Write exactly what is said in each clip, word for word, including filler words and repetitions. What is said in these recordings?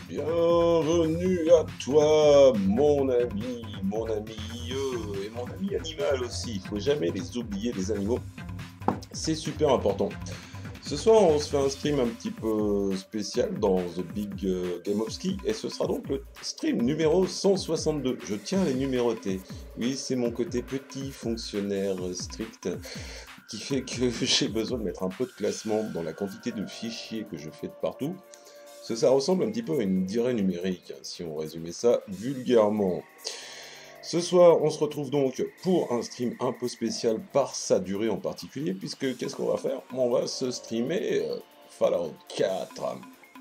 Bienvenue à toi, mon ami, mon ami euh, et mon ami animal aussi. Il faut jamais les oublier, les animaux. C'est super important. Ce soir, on se fait un stream un petit peu spécial dans The Big euh, Game of Ski et ce sera donc le stream numéro cent soixante-deux. Je tiens à les numéroter. Oui, c'est mon côté petit fonctionnaire strict qui fait que j'ai besoin de mettre un peu de classement dans la quantité de fichiers que je fais de partout. Parce que ça ressemble un petit peu à une diarrhée numérique, hein, si on résumait ça vulgairement. Ce soir, on se retrouve donc pour un stream un peu spécial par sa durée en particulier, puisque qu'est-ce qu'on va faire? On va se streamer euh, Fallout quatre.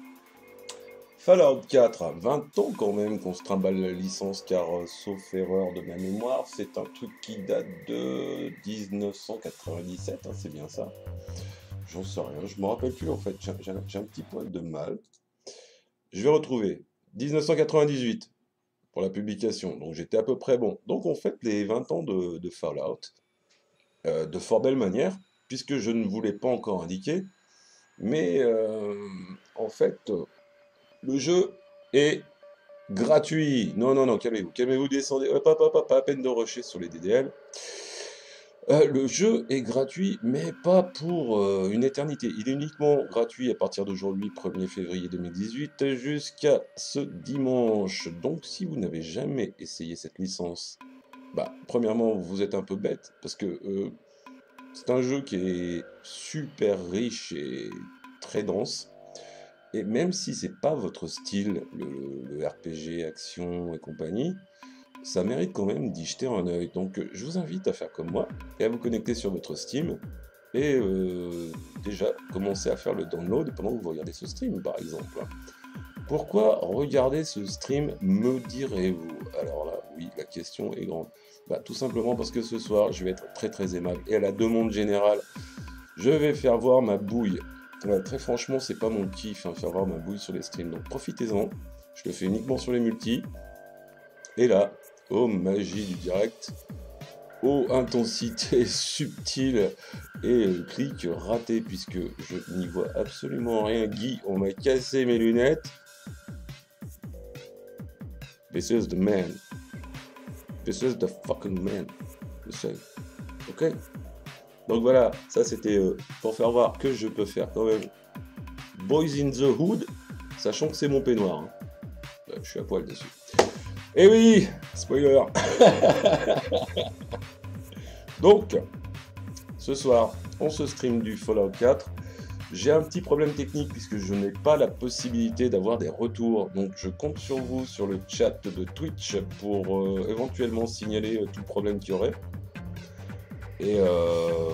Fallout quatre, vingt ans quand même qu'on se trimballe la licence, car euh, sauf erreur de ma mémoire, c'est un truc qui date de mille neuf cent quatre-vingt-dix-sept, hein, c'est bien ça. J'en sais rien, je me rappelle plus en fait, j'ai j'ai un j'ai un petit poil de mal. Je vais retrouver mille neuf cent quatre-vingt-dix-huit pour la publication, donc j'étais à peu près bon. Donc on fête les vingt ans de, de Fallout, euh, de fort belle manière, puisque je ne vous l'ai pas encore indiqué, mais euh, en fait, euh, le jeu est gratuit. Non, non, non, calmez-vous, calmez-vous, descendez, hop, hop, hop, hop, pas à peine de rusher sur les D D L. Euh, le jeu est gratuit, mais pas pour euh, une éternité. Il est uniquement gratuit à partir d'aujourd'hui, premier février deux mille dix-huit, jusqu'à ce dimanche. Donc, si vous n'avez jamais essayé cette licence, bah, premièrement, vous êtes un peu bête, parce que euh, c'est un jeu qui est super riche et très dense. Et même si c'est pas votre style, le, le R P G, action et compagnie, ça mérite quand même d'y jeter un œil. Donc euh, je vous invite à faire comme moi et à vous connecter sur votre Steam et euh, déjà commencer à faire le download pendant que vous regardez ce stream par exemple. Pourquoi regarder ce stream, me direz-vous? Alors là, oui, la question est grande. Bah, tout simplement parce que ce soir, je vais être très très aimable et à la demande générale, je vais faire voir ma bouille. Ouais, très franchement, c'est pas mon kiff, hein, faire voir ma bouille sur les streams. Donc profitez-en. Je le fais uniquement sur les multis. Et là, oh magie du direct, oh intensité subtile et euh, clic raté puisque je n'y vois absolument rien. Guy, on m'a cassé mes lunettes. This is the man. This is the fucking man. Je sais. Ok. Donc voilà, ça c'était euh, pour faire voir que je peux faire quand même Boys in the Hood, sachant que c'est mon peignoir. Hein. Ouais, je suis à poil dessus. Et oui, spoiler. Donc, ce soir, on se stream du Fallout quatre. J'ai un petit problème technique puisque je n'ai pas la possibilité d'avoir des retours. Donc, je compte sur vous, sur le chat de Twitch, pour euh, éventuellement signaler euh, tout problème qu'il y aurait. Et euh...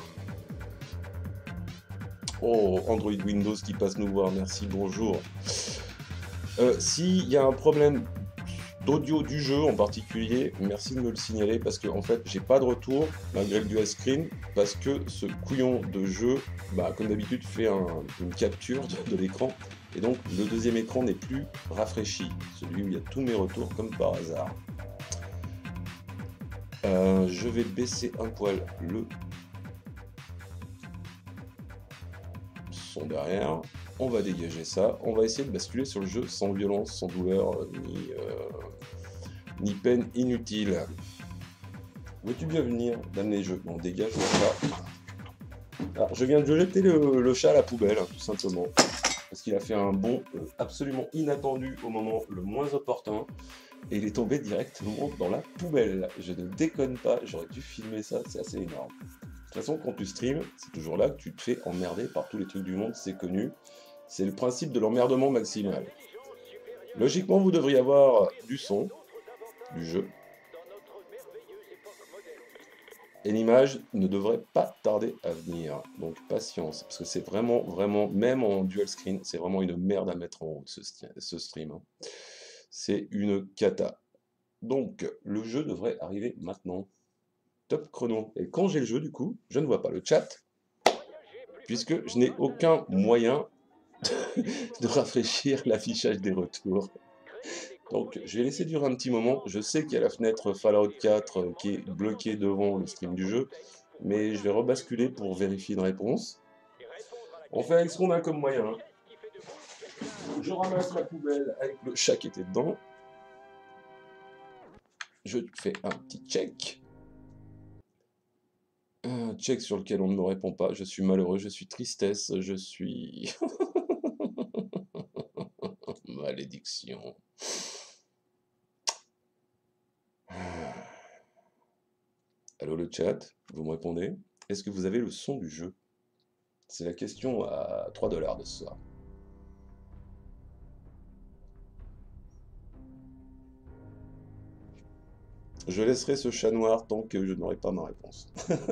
oh, Android Windows qui passe nous voir, merci, bonjour. Euh, S'il y a un problème d'audio du jeu en particulier, merci de me le signaler parce que en fait j'ai pas de retour malgré le dual screen parce que ce couillon de jeu, bah, comme d'habitude fait un, une capture de, de l'écran et donc le deuxième écran n'est plus rafraîchi, celui où il y a tous mes retours comme par hasard. Euh, je vais baisser un poil le son derrière. On va dégager ça. On va essayer de basculer sur le jeu sans violence, sans douleur, ni, euh, ni peine inutile. Veux-tu bien venir, dame les jeux? On dégage le chat. Alors, je viens de jeter le, le chat à la poubelle, hein, tout simplement. Parce qu'il a fait un bond euh, absolument inattendu au moment le moins opportun. Et il est tombé directement dans la poubelle. Je ne déconne pas, j'aurais dû filmer ça, c'est assez énorme. De toute façon, quand tu streams, c'est toujours là que tu te fais emmerder par tous les trucs du monde, c'est connu. C'est le principe de l'emmerdement maximal. Logiquement, vous devriez avoir du son, du jeu. Et l'image ne devrait pas tarder à venir. Donc patience, parce que c'est vraiment, vraiment, même en dual screen, c'est vraiment une merde à mettre en route ce, ce stream. C'est une cata. Donc le jeu devrait arriver maintenant. Top chrono. Et quand j'ai le jeu, du coup, je ne vois pas le chat, puisque je n'ai aucun moyen de rafraîchir l'affichage des retours. Donc je vais laisser durer un petit moment. Je sais qu'il y a la fenêtre Fallout quatre qui est bloquée devant le stream du jeu, mais je vais rebasculer pour vérifier une réponse. On fait avec ce qu'on a comme moyen. Je ramasse la poubelle avec le chat qui était dedans. Je fais un petit check. Un check sur lequel on ne me répond pas. Je suis malheureux, je suis tristesse, je suis... Malédiction. Allô le chat, vous me répondez? Est-ce que vous avez le son du jeu? C'est la question à trois dollars de ce soir. Je laisserai ce chat noir tant que je n'aurai pas ma réponse.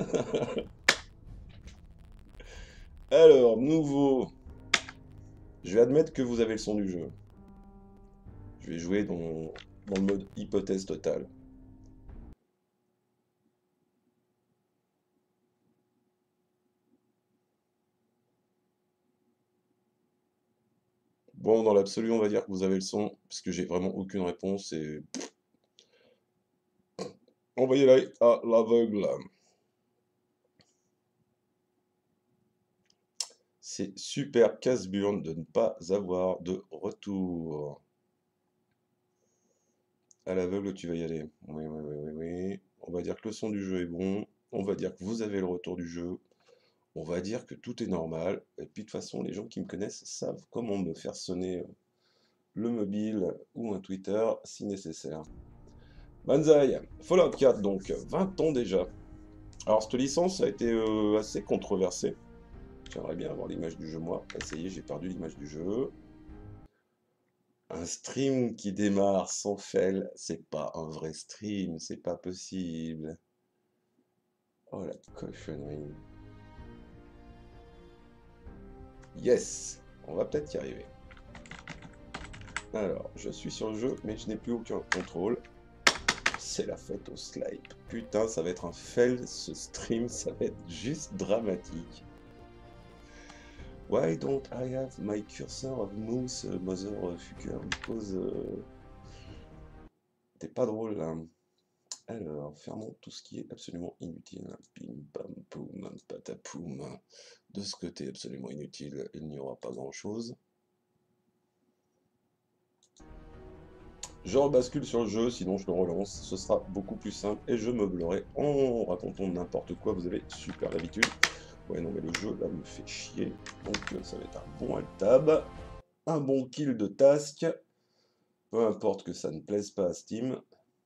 Alors, nouveau. Je vais admettre que vous avez le son du jeu. Je vais jouer dans, dans le mode hypothèse totale. Bon, dans l'absolu, on va dire que vous avez le son, parce que j'ai vraiment aucune réponse et... Envoyez-la à l'aveugle. C'est super casse-burne de ne pas avoir de retour. À l'aveugle, tu vas y aller. Oui, oui, oui, oui, oui. On va dire que le son du jeu est bon. On va dire que vous avez le retour du jeu. On va dire que tout est normal. Et puis de toute façon, les gens qui me connaissent savent comment me faire sonner le mobile ou un Twitter si nécessaire. Banzai, Fallout quatre, donc vingt ans déjà. Alors cette licence a été euh, assez controversée. J'aimerais bien avoir l'image du jeu moi. Ça y est, j'ai perdu l'image du jeu. Un stream qui démarre sans fail, c'est pas un vrai stream, c'est pas possible. Oh la cochonnerie. Yes, on va peut-être y arriver. Alors, je suis sur le jeu, mais je n'ai plus aucun contrôle. C'est la fête au slide. Putain, ça va être un fail, ce stream, ça va être juste dramatique. Why don't I have my cursor of mouse, motherfucker? Because... Euh... T'es pas drôle, là. Alors, fermons tout ce qui est absolument inutile. Pim, pam, poum, patapoum. De ce côté absolument inutile, il n'y aura pas grand-chose. Je rebascule sur le jeu, sinon je le relance, ce sera beaucoup plus simple et je meublerai en racontant n'importe quoi, vous avez super l'habitude. Ouais non mais le jeu là me fait chier, donc ça va être un bon alt-tab, un bon kill de task, peu importe que ça ne plaise pas à Steam.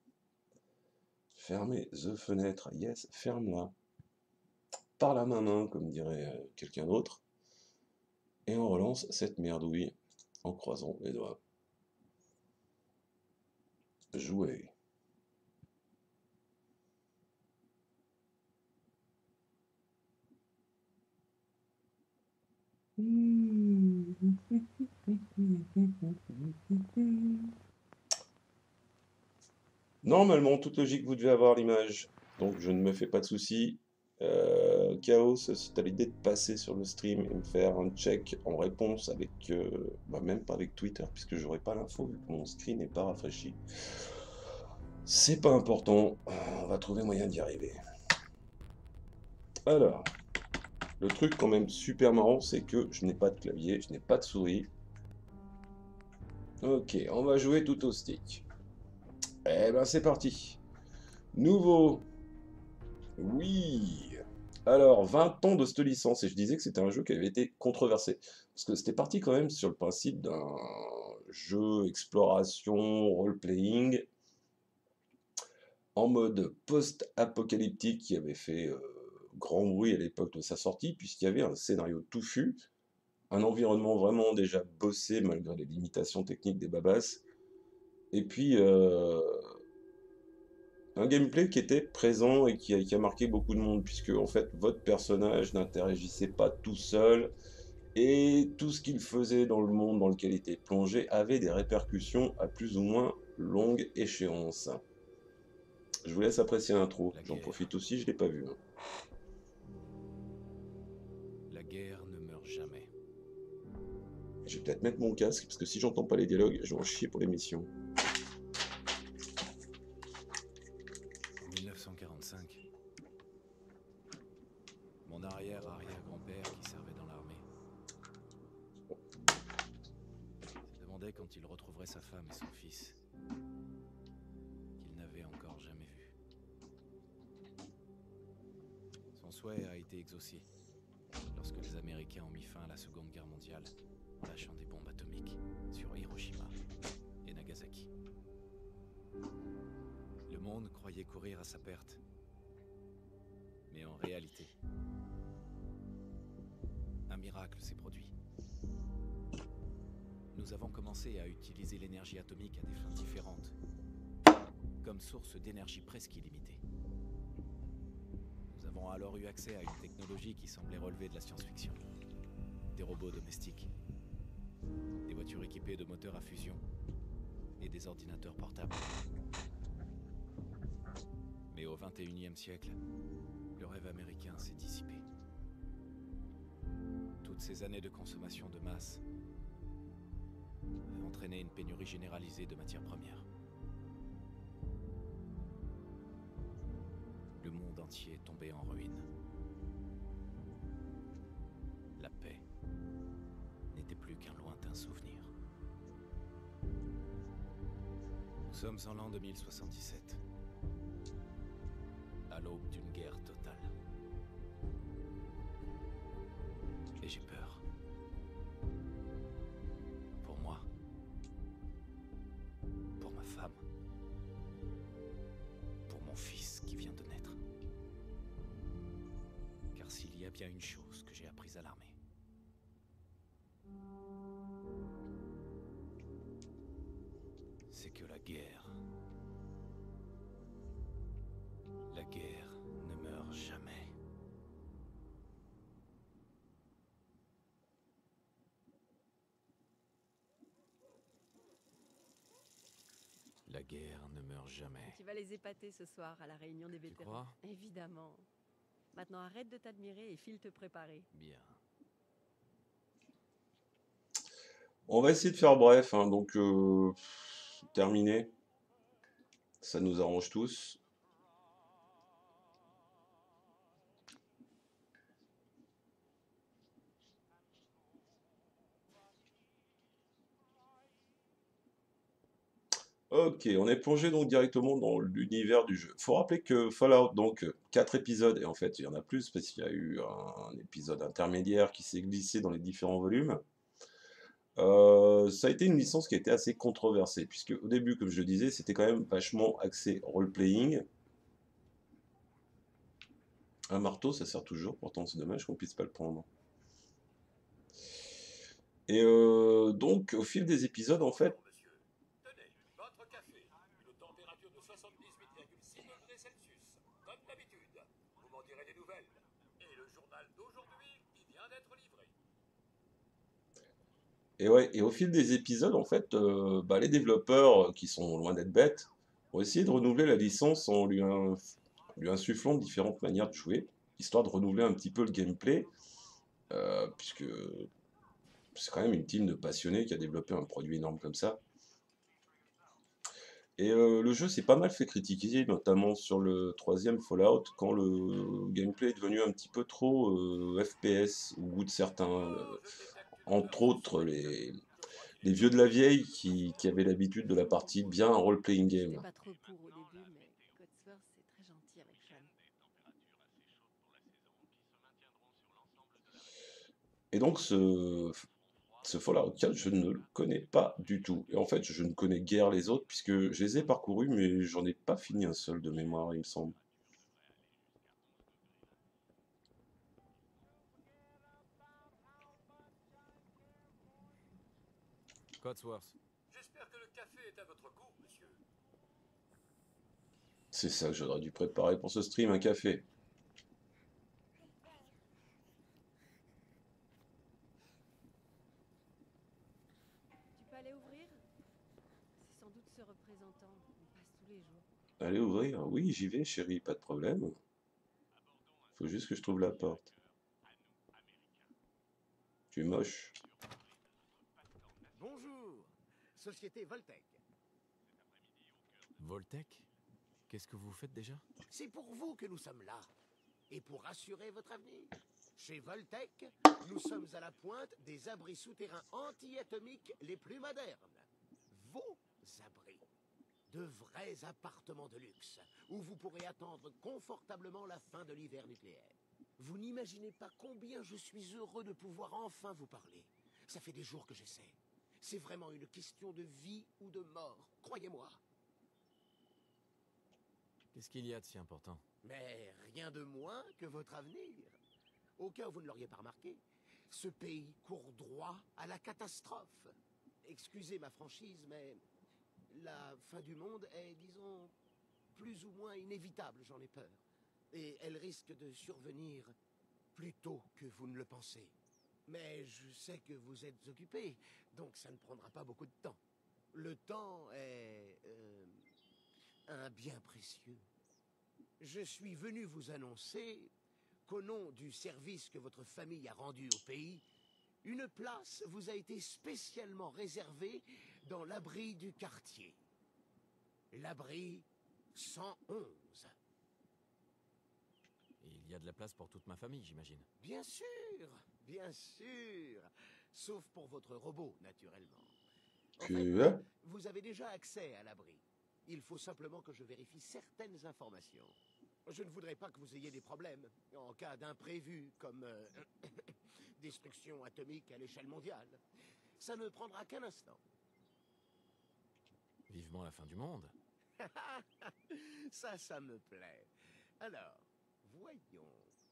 Fermez the fenêtre, yes, ferme-la. Par la main main, comme dirait quelqu'un d'autre. Et on relance cette merdouille en croisant les doigts. Jouer. Normalement, toute logique, vous devez avoir l'image. Donc je ne me fais pas de soucis. Euh, Chaos, si tu as l'idée de passer sur le stream et me faire un check en réponse avec... Euh, bah même pas avec Twitter, puisque j'aurai pas l'info vu que mon screen n'est pas rafraîchi. C'est pas important, on va trouver moyen d'y arriver. Alors, le truc quand même super marrant, c'est que je n'ai pas de clavier, je n'ai pas de souris. Ok, on va jouer tout au stick. Eh ben c'est parti. Nouveau. Oui. Alors, vingt ans de cette licence, et je disais que c'était un jeu qui avait été controversé. Parce que c'était parti quand même sur le principe d'un jeu exploration, role-playing, en mode post-apocalyptique qui avait fait euh, grand bruit à l'époque de sa sortie, puisqu'il y avait un scénario touffu, un environnement vraiment déjà bossé malgré les limitations techniques des babas, et puis euh, un gameplay qui était présent et qui a, qui a marqué beaucoup de monde, puisque en fait votre personnage n'interagissait pas tout seul, et tout ce qu'il faisait dans le monde dans lequel il était plongé avait des répercussions à plus ou moins longue échéance. Je vous laisse apprécier l'intro, j'en profite aussi, je l'ai pas vu. Hein. La guerre ne meurt jamais. Je vais peut-être mettre mon casque, parce que si j'entends pas les dialogues, je vais en chier pour l'émission. En mille neuf cent quarante-cinq, mon arrière-arrière-grand-père qui servait dans l'armée retrouverait sa femme et son fils, qu'il n'avait encore jamais vus. Son souhait a été exaucé lorsque les Américains ont mis fin à la Seconde Guerre mondiale en lâchant des bombes atomiques sur Hiroshima et Nagasaki. Le monde croyait courir à sa perte. Mais en réalité, un miracle s'est produit. Nous avons commencé à utiliser l'énergie atomique à des fins différentes, comme source d'énergie presque illimitée. Nous avons alors eu accès à une technologie qui semblait relever de la science-fiction. Des robots domestiques, des voitures équipées de moteurs à fusion et des ordinateurs portables. Mais au vingt et unième siècle, le rêve américain s'est dissipé. Toutes ces années de consommation de masse avaient entraîné une pénurie généralisée de matières premières. Le monde entier est tombé en ruine. La paix n'était plus qu'un lointain souvenir. Nous sommes en l'an deux mille soixante-dix-sept, à l'aube d'une guerre totale. Et j'ai peur. Pour moi. Pour ma femme. Pour mon fils qui vient de naître. Car s'il y a bien une chose que j'ai apprise à l'armée, c'est que la guerre... La guerre ne meurt jamais. La guerre ne meurt jamais. Tu vas les épater ce soir à la réunion des Tu vétérans. crois? Évidemment. Maintenant arrête de t'admirer et file te préparer. Bien. On va essayer de faire bref, hein, donc euh, terminé. Ça nous arrange tous. Ok, on est plongé donc directement dans l'univers du jeu. Faut rappeler que Fallout, donc quatre épisodes, et en fait il y en a plus parce qu'il y a eu un épisode intermédiaire qui s'est glissé dans les différents volumes. Euh, ça a été une licence qui a été assez controversée, puisque au début, comme je le disais, c'était quand même vachement axé role-playing. Un marteau, ça sert toujours, pourtant c'est dommage qu'on puisse pas le prendre. Et euh, donc, au fil des épisodes, en fait, Monsieur, tenez, votre café, une température de soixante-dix-huit virgule six degrés Celsius, comme d'habitude. Vous m'en direz des nouvelles. Et le journal d'aujourd'hui, qui vient d'être livré. et ouais, et au fil des épisodes, en fait, euh, bah, les développeurs, euh, qui sont loin d'être bêtes, ont essayé de renouveler la licence en lui, inf- lui insufflant différentes manières de jouer, histoire de renouveler un petit peu le gameplay, euh, puisque c'est quand même une team de passionnés qui a développé un produit énorme comme ça. Et euh, le jeu s'est pas mal fait critiquer, notamment sur le troisième Fallout, quand le gameplay est devenu un petit peu trop euh, F P S au goût de certains, euh, Oh, je détecte une odeur entre autres sensuelle. les, Je crois qu'il les est vieux temps de la de vieille passer qui, au qui avaient travail. l'habitude de la partie bien un role-playing J'étais game. pas trop pour au début, mais Codsworth c'est très gentil avec Sean. Et donc ce, ce Fallout quatre, je ne le connais pas du tout. Et en fait, je ne connais guère les autres, puisque je les ai parcourus, mais j'en ai pas fini un seul de mémoire, il me semble. Codsworth. J'espère que le café est à votre goût, monsieur. C'est ça que j'aurais dû préparer pour ce stream, un café. Tu peux aller ouvrir? C'est sans doute ce représentant. On passe tous les jours. Allez ouvrir. Oui, j'y vais, chérie, pas de problème. Faut juste que je trouve la porte. Tu es moche. Bonjour, Société Voltec. Voltec? Qu'est-ce que vous faites déjà? C'est pour vous que nous sommes là, et pour assurer votre avenir. Chez Voltec, nous sommes à la pointe des abris souterrains anti-atomiques les plus modernes. De vrais appartements de luxe, où vous pourrez attendre confortablement la fin de l'hiver nucléaire. Vous n'imaginez pas combien je suis heureux de pouvoir enfin vous parler. Ça fait des jours que j'essaie. C'est vraiment une question de vie ou de mort, croyez-moi. Qu'est-ce qu'il y a de si important? Mais rien de moins que votre avenir. Au cas où vous ne l'auriez pas remarqué, ce pays court droit à la catastrophe. Excusez ma franchise, mais la fin du monde est, disons, plus ou moins inévitable, j'en ai peur. Et elle risque de survenir plus tôt que vous ne le pensez. Mais je sais que vous êtes occupé, donc ça ne prendra pas beaucoup de temps. Le temps est euh, un bien précieux. Je suis venu vous annoncer qu'au nom du service que votre famille a rendu au pays, une place vous a été spécialement réservée dans l'abri du quartier. L'abri cent onze. Il y a de la place pour toute ma famille, j'imagine. Bien sûr, bien sûr. Sauf pour votre robot, naturellement. En fait, Que... vous avez déjà accès à l'abri. Il faut simplement que je vérifie certaines informations. Je ne voudrais pas que vous ayez des problèmes en cas d'imprévu, comme euh, destruction atomique à l'échelle mondiale. Ça ne prendra qu'un instant. Vivement la fin du monde. Ça, ça me plaît. Alors, voyons.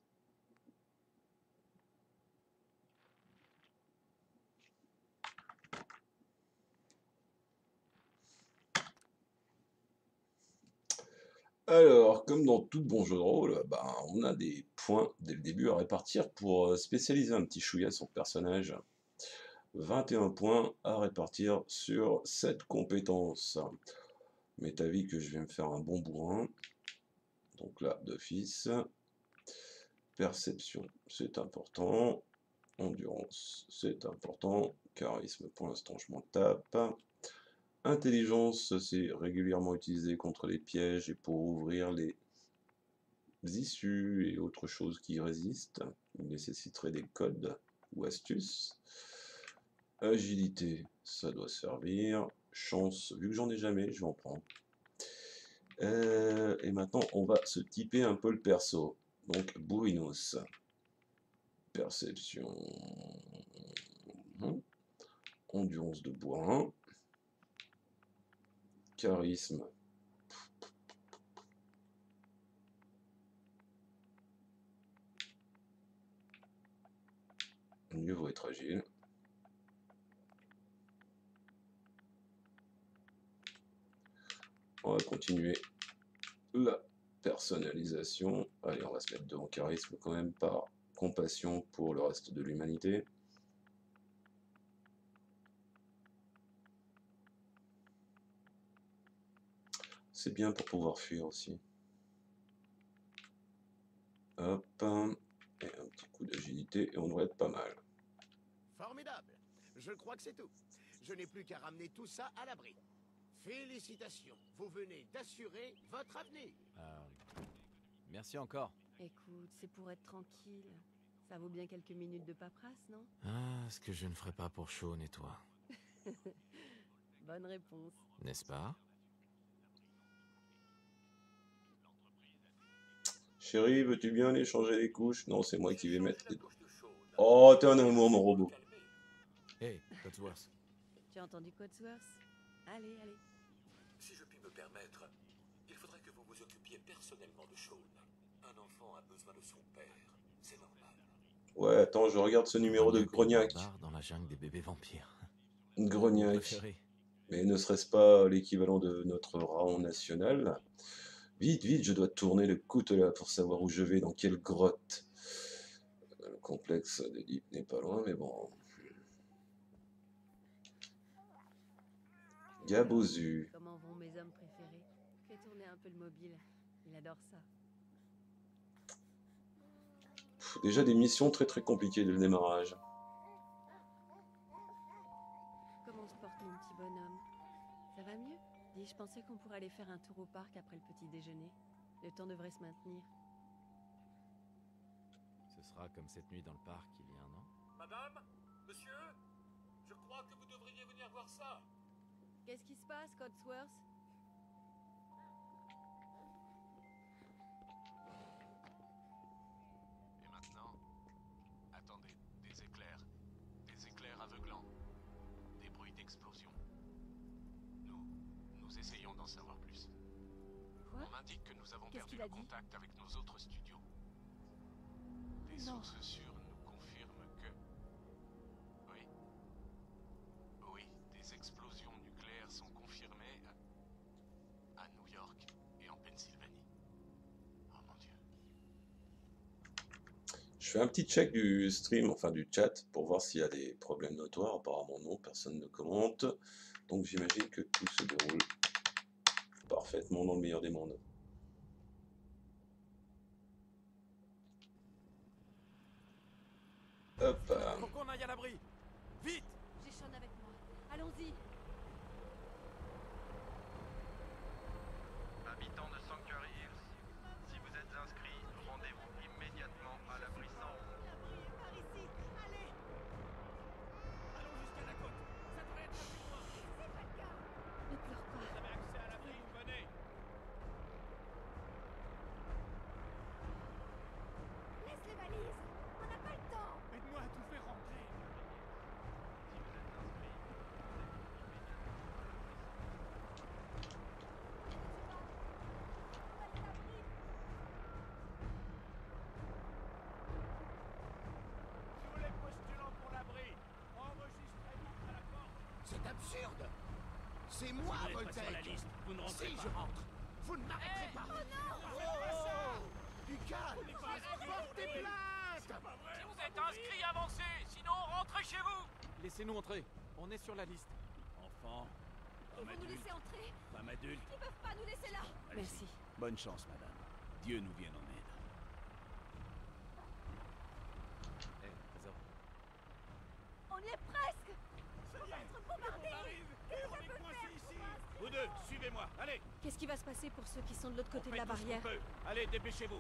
Alors, comme dans tout bon jeu de rôle, bah, on a des points dès le début à répartir pour euh, spécialiser un petit chouïa son personnage. vingt et un points à répartir sur cette compétence. Mais t'as vu que je vais me faire un bon bourrin. Donc là, d'office. Perception, c'est important. Endurance, c'est important. Charisme, pour l'instant, je m'en tape. Intelligence, c'est régulièrement utilisé contre les pièges et pour ouvrir les issues et autres choses qui résistent. Il nécessiterait des codes ou astuces. Agilité, ça doit servir. Chance, vu que j'en ai jamais, je vais en prendre. Euh, et maintenant, on va se typer un peu le perso. Donc, Bourrinos. Perception. Endurance de bourrin. Charisme. Mieux vaut être agile. On va continuer la personnalisation. Allez, on va se mettre devant charisme quand même par compassion pour le reste de l'humanité. C'est bien pour pouvoir fuir aussi. Hop, et un petit coup d'agilité et on devrait être pas mal. Formidable. Je crois que c'est tout. Je n'ai plus qu'à ramener tout ça à l'abri. Félicitations. Vous venez d'assurer votre avenir. Ah, merci encore. Écoute, c'est pour être tranquille. Ça vaut bien quelques minutes de paperasse, non? Ah, ce que je ne ferai pas pour Shaun et toi. Bonne réponse. N'est-ce pas? Chérie, veux-tu bien aller changer les couches? Non, c'est moi qui vais mettre les... Oh, t'es un amour, mon robot. Hey, Codsworth. Tu as entendu Codsworth? Allez, allez. Si je puis me permettre, il faudrait que vous vous occupiez personnellement de Shaun. Un enfant a besoin de son père, c'est normal. Ouais, attends, je regarde ce numéro de Grognac. Dans la jungle des bébés vampires. Grognac. Mais ne serait-ce pas l'équivalent de notre raon national? Vite, vite, je dois tourner le coutelas pour savoir où je vais, dans quelle grotte. Le complexe d'Oedipe n'est pas loin, mais bon. Gabozu. Comment vont mes hommes préférés? Fais tourner un peu le mobile. Il adore ça. Pff, déjà des missions très très compliquées dès le démarrage. Comment se porte mon petit bonhomme? Ça va mieux? Dis, je pensais qu'on pourrait aller faire un tour au parc après le petit déjeuner. Le temps devrait se maintenir. Ce sera comme cette nuit dans le parc il y a un an. Madame, monsieur, je crois que vous devriez venir voir ça. Qu'est-ce qui se passe, Codsworth? d'explosion. Nous, nous essayons d'en savoir plus. Quoi? On m'indique que nous avons Qu'est-ce perdu qu'il a le dit? contact avec nos autres studios. Des Non. sources sûres nous confirment que... Oui. Oui, des explosions nucléaires sont confirmées à, à New York et en Pennsylvanie. Oh mon Dieu. Je fais un petit check du stream, enfin du chat, pour voir s'il y a des problèmes notoires. Apparemment non, personne ne commente. Donc j'imagine que tout se déroule parfaitement dans le meilleur des mondes. Hop. Faut qu'on aille à l'abri. Vite! J'ai Sean avec moi. Allons-y. Habitants de Sanctuary Hills, si vous êtes inscrits, rendez-vous immédiatement à l'abri cent onze. Par ici. Allez. Allons jusqu'à la côte. Ça devrait être assez loin. C'est pas le cas. Ne pleure pas. Vous avez accès à l'abri, venez. Laisse les valises. On n'a pas le temps. Aide-moi à tout faire rentrer. Si vous êtes inscrits, Tous les postulants pour l'abri, enregistrez-vous à la porte. C'est absurde. C'est moi, Vous n'êtes pas sur la Voltaire. liste, vous ne rentrez Si pas. je rentre, vous ne m'arrêterez pas. Oh non. Oh, du calme. n'est pas inscrit. Portez plainte. Si Vous êtes inscrits, avancez, sinon rentrez chez vous. Laissez-nous entrer. On est sur la liste. Enfant, Ils femme vont nous adulte, laisser entrer. femme adulte. Ils peuvent pas nous laisser là. Merci. Bonne chance, madame. Dieu nous vienne en aide. Hé, Trésor. On y est presque. On va être bombardés. Qu'est-ce que ça peut faire ici. Vous deux, suivez-moi. Allez, Qu'est-ce qui va se passer pour ceux qui sont de l'autre côté on de fait la tout ce qu'on barrière? peut. Allez, dépêchez-vous.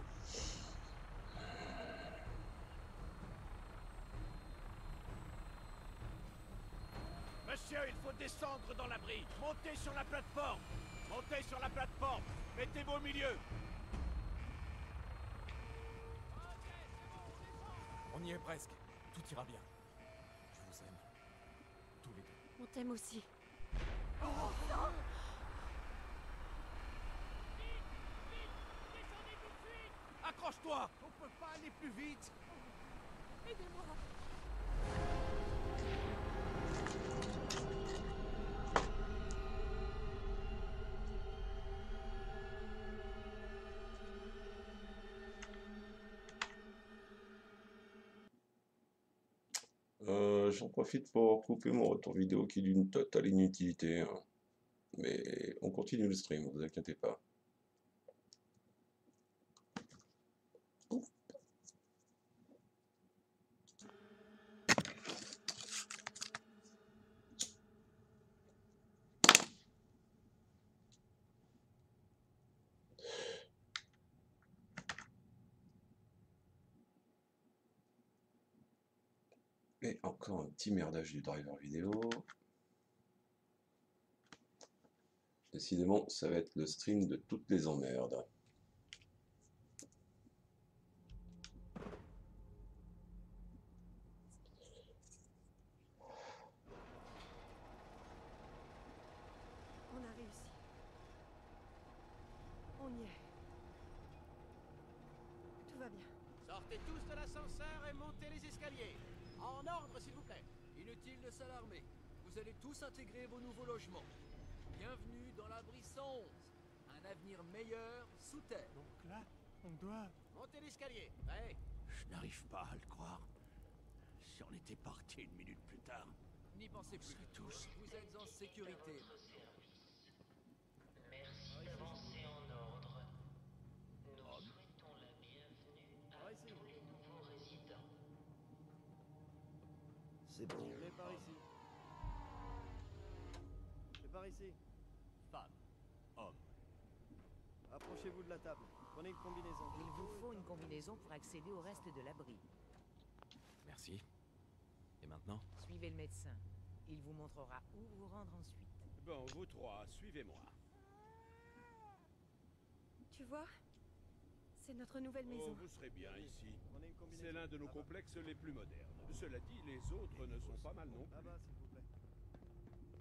Monsieur, il faut descendre dans l'abri. Montez sur la plateforme. Montez sur la plateforme. Mettez-vous au milieu. On y est presque. Tout ira bien. Je vous aime. Tous les deux. On t'aime aussi. Accroche-toi. On peut pas aller plus vite. Aidez-moi. Euh, j'en profite pour couper mon retour vidéo qui est d'une totale inutilité, hein. Mais on continue le stream, vous inquiétez pas. Et encore un petit merdage du driver vidéo. Décidément, ça va être le stream de toutes les emmerdes. On a réussi. On y est. Tout va bien. Sortez tous de l'ascenseur et montez les escaliers. En ordre, s'il vous plaît. Inutile de s'alarmer. Vous allez tous intégrer vos nouveaux logements. Bienvenue dans l'abri cent onze. Un avenir meilleur sous terre. Donc là, on doit... Montez l'escalier. Prêt? Je n'arrive pas à le croire. Si on était parti une minute plus tard... N'y pensez plus. tous. Vous êtes en sécurité. Merci d'avancer en ordre. Nous souhaitons la bienvenue à tous les nouveaux résidents. C'est bon. Mais par ici. C'est par ici. Femme, homme. Approchez-vous de la table. Prenez une combinaison. Il vous faut une combinaison pour accéder au reste de l'abri. Merci. Et maintenant? Suivez le médecin. Il vous montrera où vous rendre ensuite. Bon, vous trois, suivez-moi. Tu vois? C'est notre nouvelle Oh, maison. vous serez bien ici. Prenez une combinaison. C'est l'un de nos complexes les plus modernes. Cela dit, les autres ne sont pas mal non plus. Là-bas, s'il vous plaît.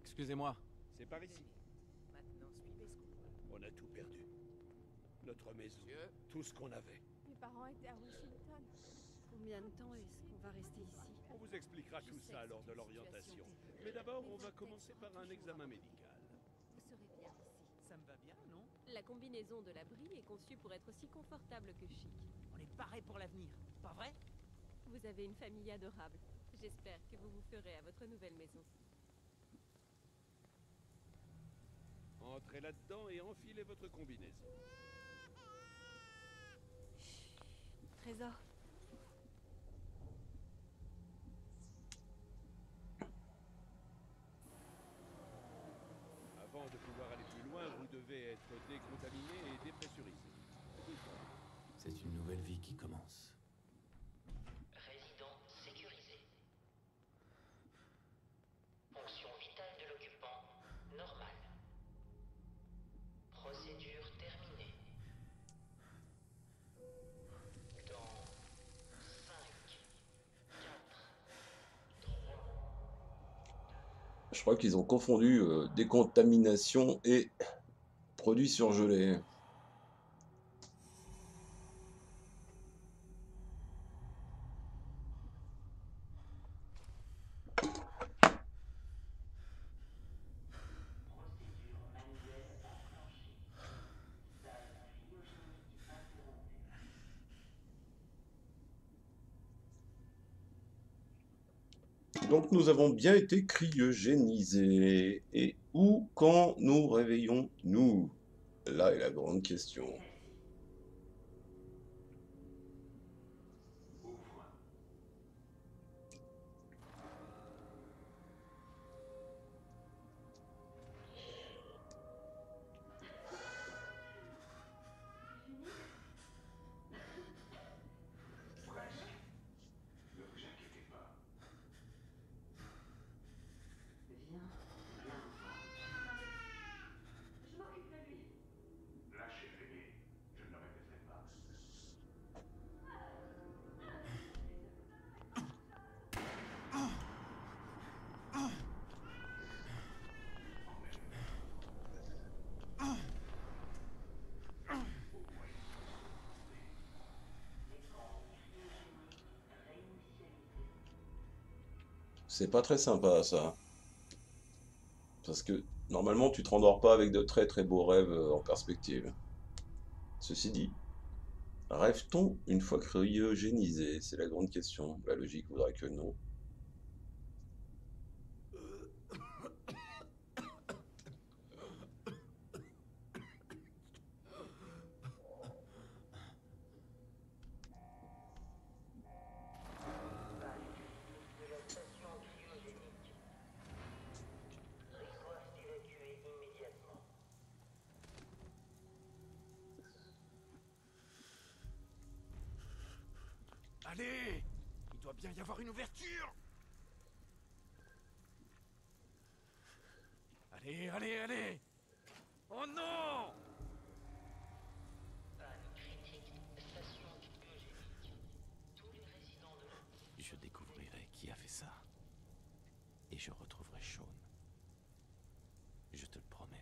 Excusez-moi. C'est par ici. Maintenant, suivez ce qu'on On a tout perdu. Notre maison, Monsieur, tout ce qu'on avait. Mes parents étaient à Washington. Combien de temps est-ce qu'on va rester ici? On vous expliquera Je tout sais ça que lors c'est de une l'orientation. situation terrible, Mais d'abord, mais on va votre tête commencer sera par un toujours examen à vous. médical. Vous serez bien ici. Ça me va bien, non? La combinaison de l'abri est conçue pour être aussi confortable que chic. On est paré pour l'avenir, pas vrai? Vous avez une famille adorable. J'espère que vous vous ferez à votre nouvelle maison. Entrez là-dedans et enfilez votre combinaison. Trésor. Avant de pouvoir aller plus loin, vous devez être décontaminé et dépressurisé. C'est une nouvelle vie qui commence. Résident sécurisé. Fonction vitale de l'occupant, normale. Procédure terminée. Dans cinq, quatre, trois... Je crois qu'ils ont confondu euh, décontamination et produits surgelés. Procédure manuelle enclenchée. Salle cryogénique interrompue. Donc nous avons bien été cryogénisés. Et où, quand nous réveillons-nous? Là est la grande question. Ouvre. Presque. Ne vous inquiétez pas. Viens, viens. Je m'occupe de lui. Lâchez Félix. Je ne le répéterai pas. C'est pas très sympa ça. Parce que normalement tu te rendors pas avec de très très beaux rêves euh, en perspective. Ceci dit, rêve-t-on une fois cryogénisé? C'est la grande question. La logique voudrait que non. De la station cryogénique. Ils doivent évacuer immédiatement. Allez! Il doit bien y avoir une ouverture! Allez, allez, allez! Oh non! Panne critique. Station cryogénique. Tous les résidents de la... Je découvrirai qui a fait ça. Et je retrouverai Sean. Je te le promets.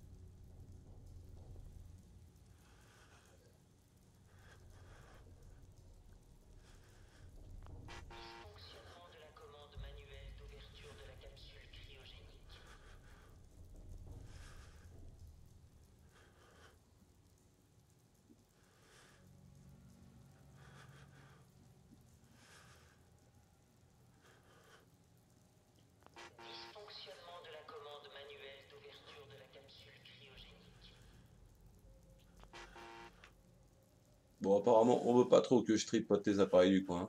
Dysfonctionnement de la commande manuelle d'ouverture de la capsule cryogénique. Dysfonctionnement de la commande manuelle d'ouverture de la capsule cryogénique. Bon, apparemment, on veut pas trop que je tripote les appareils du coin.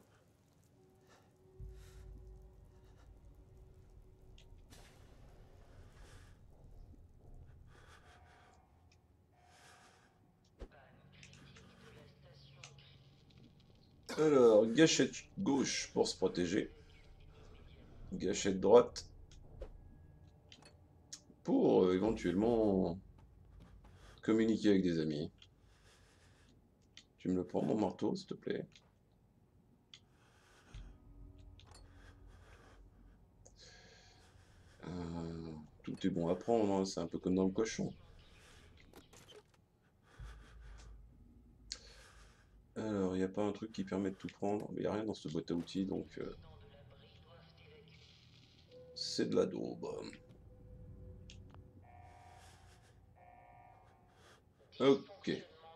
Alors, gâchette gauche pour se protéger. Gâchette droite pour euh, éventuellement communiquer avec des amis. Tu me le prends, mon marteau, s'il te plaît? Euh, tout tout est bon à prendre, hein, c'est un peu comme dans le cochon. Alors, il n'y a pas un truc qui permet de tout prendre, mais il n'y a rien dans cette boîte à outils, donc euh, c'est de la daube. Ok.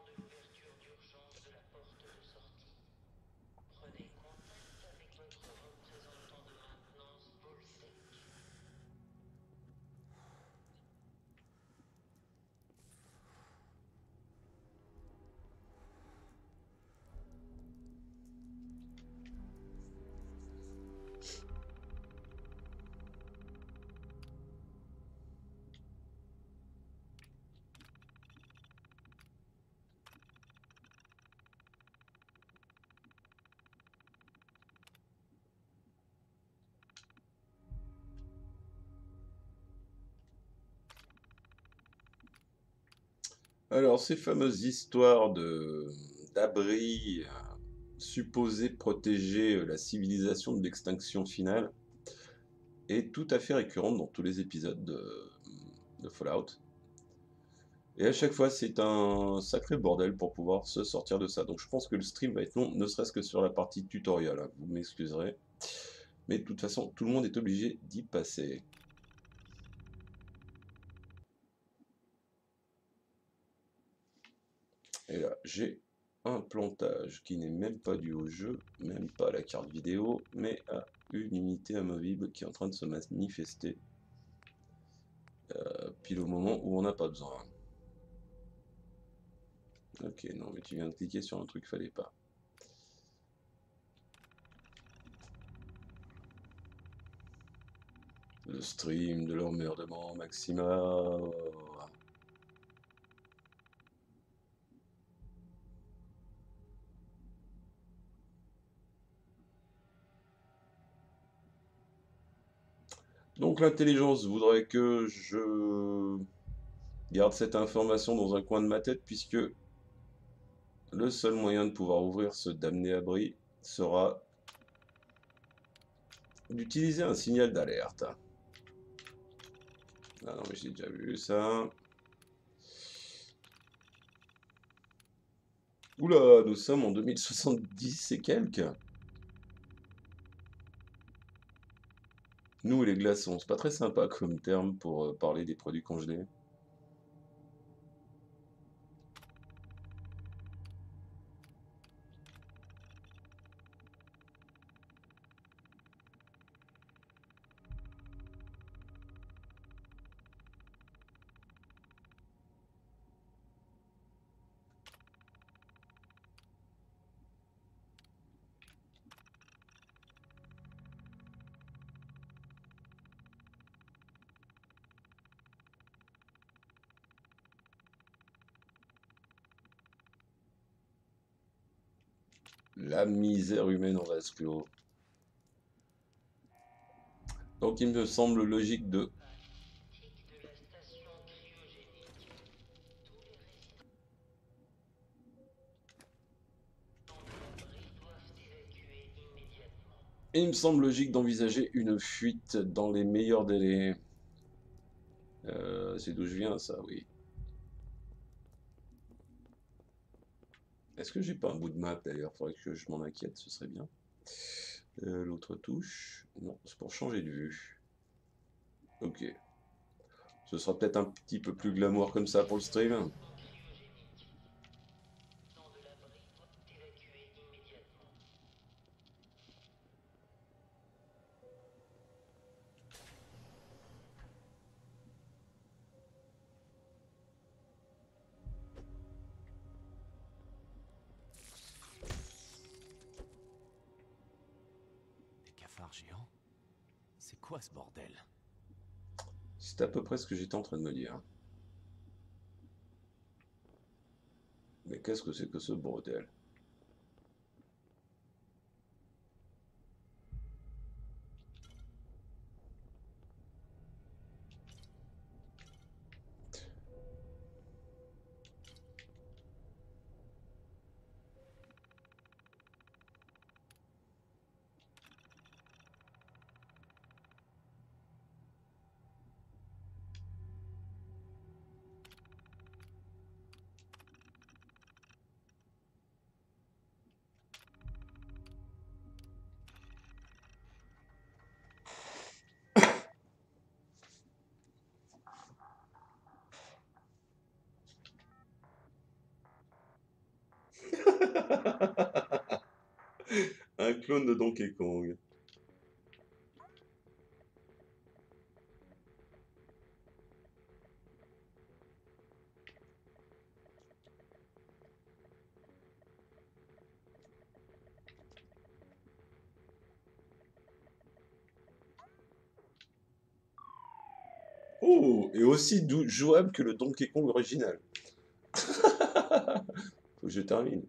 Alors, ces fameuses histoires de d'abris euh, supposés protéger euh, la civilisation de l'extinction finale est tout à fait récurrente dans tous les épisodes de, de Fallout. Et à chaque fois, c'est un sacré bordel pour pouvoir se sortir de ça. Donc je pense que le stream va être long, ne serait-ce que sur la partie tutoriel, hein. Vous m'excuserez. Mais de toute façon, tout le monde est obligé d'y passer. Et là, j'ai un plantage qui n'est même pas dû au jeu, même pas à la carte vidéo, mais à une unité amovible qui est en train de se manifester euh, pile au moment où on n'a pas besoin. Ok, non, mais tu viens de cliquer sur un truc qu'il fallait pas. Le stream de l'emmerdement maximum. Donc l'intelligence voudrait que je garde cette information dans un coin de ma tête, puisque le seul moyen de pouvoir ouvrir ce damné abri sera d'utiliser un signal d'alerte. Ah non, mais j'ai déjà vu ça. Oula, nous sommes en deux mille soixante-dix et quelques. Nous, les glaçons, c'est pas très sympa comme terme pour euh, parler des produits congelés. La misère humaine en vase clos. Donc il me semble logique de... Il me semble logique d'envisager une fuite dans les meilleurs délais. Euh, c'est d'où je viens, ça, oui. Est-ce que j'ai pas un bout de map d'ailleurs? Faudrait que je m'en inquiète, ce serait bien. Euh, L'autre touche. Non, c'est pour changer de vue. Ok. Ce sera peut-être un petit peu plus glamour comme ça pour le stream. Géant. C'est quoi ce bordel? C'est à peu près ce que j'étais en train de me dire. Mais qu'est-ce que c'est que ce bordel? Un clone de Donkey Kong. Oh, et aussi dou- jouable que le Donkey Kong original. Faut que je termine.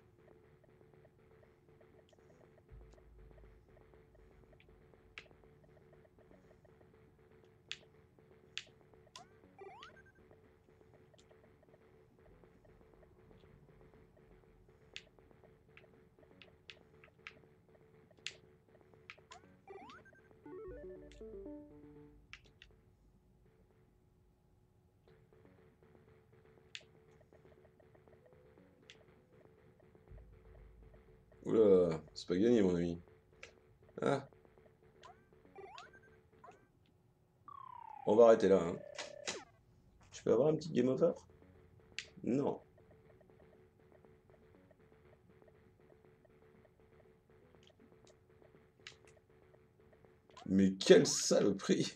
Oula, c'est pas gagné, mon ami. Ah, on va arrêter là, hein. Je peux avoir un petit game over? Non. Mais quelle saloperie!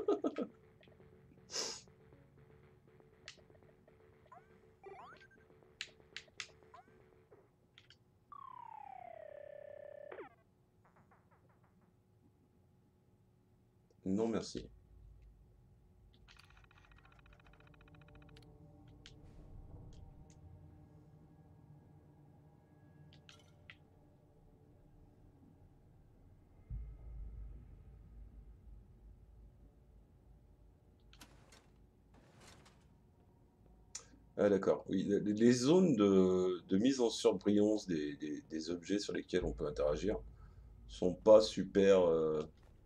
Non, merci. Ah d'accord, oui, les les zones de, de mise en surbrillance des, des- des objets sur lesquels on peut interagir sont pas super, euh,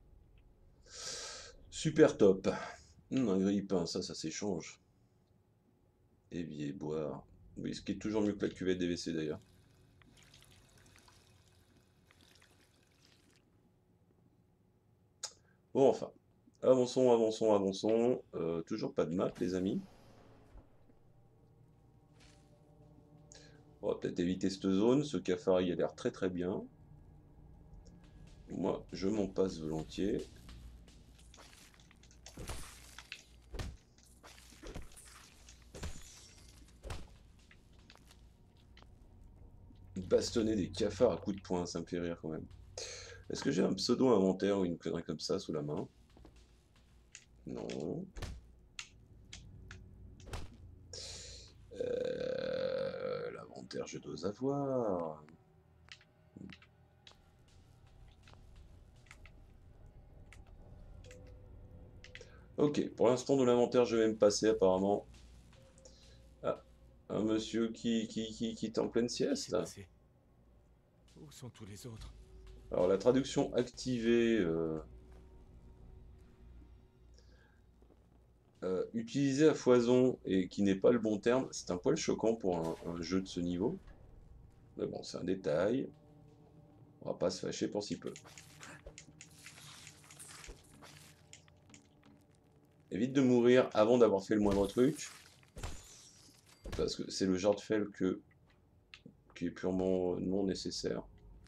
super top. Hum, un grille-pain, ça, ça s'échange. Évier, boire. Oui, ce qui est toujours mieux que la cuvette D V C d'ailleurs. Bon, enfin. Avançons, avançons, avançons. Euh, toujours pas de map, les amis. On va peut-être éviter cette zone. Ce cafard, il a l'air très très bien. Moi, je m'en passe volontiers. Bastonner des cafards à coups de poing, ça me fait rire quand même. Est-ce que j'ai un pseudo-inventaire ou une connerie comme ça sous la main? Non. Euh, L'inventaire, je dois avoir. Ok, pour l'instant de l'inventaire, je vais me passer apparemment. Ah, un monsieur qui, qui, qui, qui est en pleine sieste là. Où sont tous les autres? Alors la traduction activée, euh, euh, utilisée à foison et qui n'est pas le bon terme, c'est un poil choquant pour un, un jeu de ce niveau. Mais bon, c'est un détail. On va pas se fâcher pour si peu. Évite de mourir avant d'avoir fait le moindre truc. Parce que c'est le genre de fail que, qui est purement non nécessaire.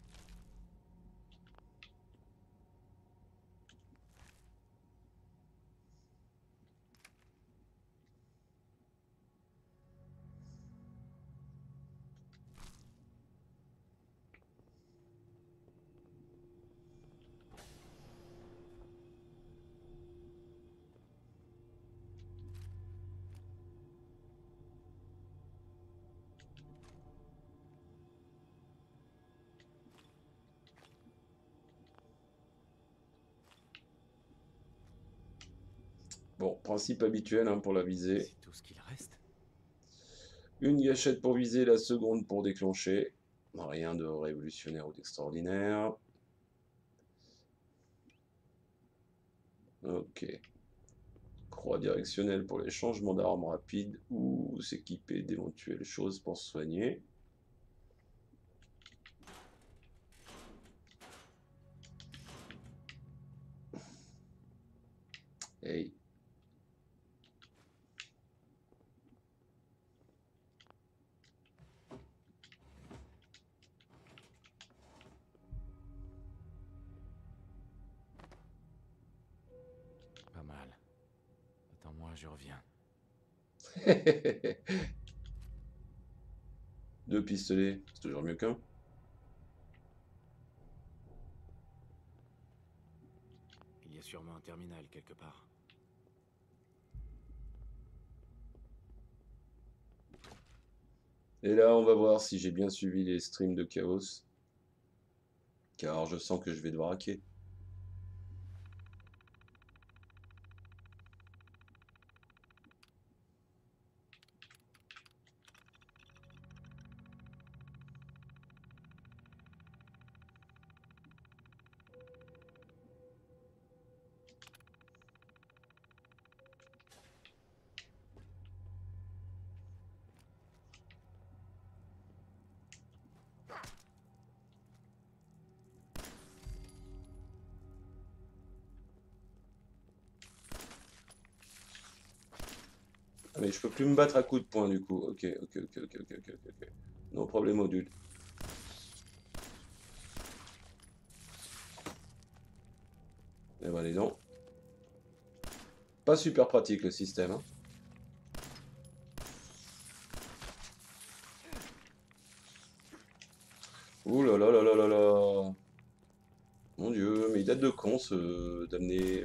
Bon, principe habituel hein, pour la visée. C'est tout ce qu'il reste. Une gâchette pour viser, la seconde pour déclencher. Rien de révolutionnaire ou d'extraordinaire. Ok. Croix directionnelle pour les changements d'armes rapides ou s'équiper d'éventuelles choses pour se soigner. Hey. je reviens. Deux pistolets, c'est toujours mieux qu'un. Il y a sûrement un terminal quelque part. Et là, on va voir si j'ai bien suivi les streams de Chaos. Car je sens que je vais devoir hacker. Ah, mais je peux plus me battre à coups de poing du coup. Ok, ok, ok, ok, ok, ok, ok. No problème, module. Et ben les dents. Pas super pratique le système. Hein. Ouh là là là là là là. Mon dieu, mais il date de con ce d'amener.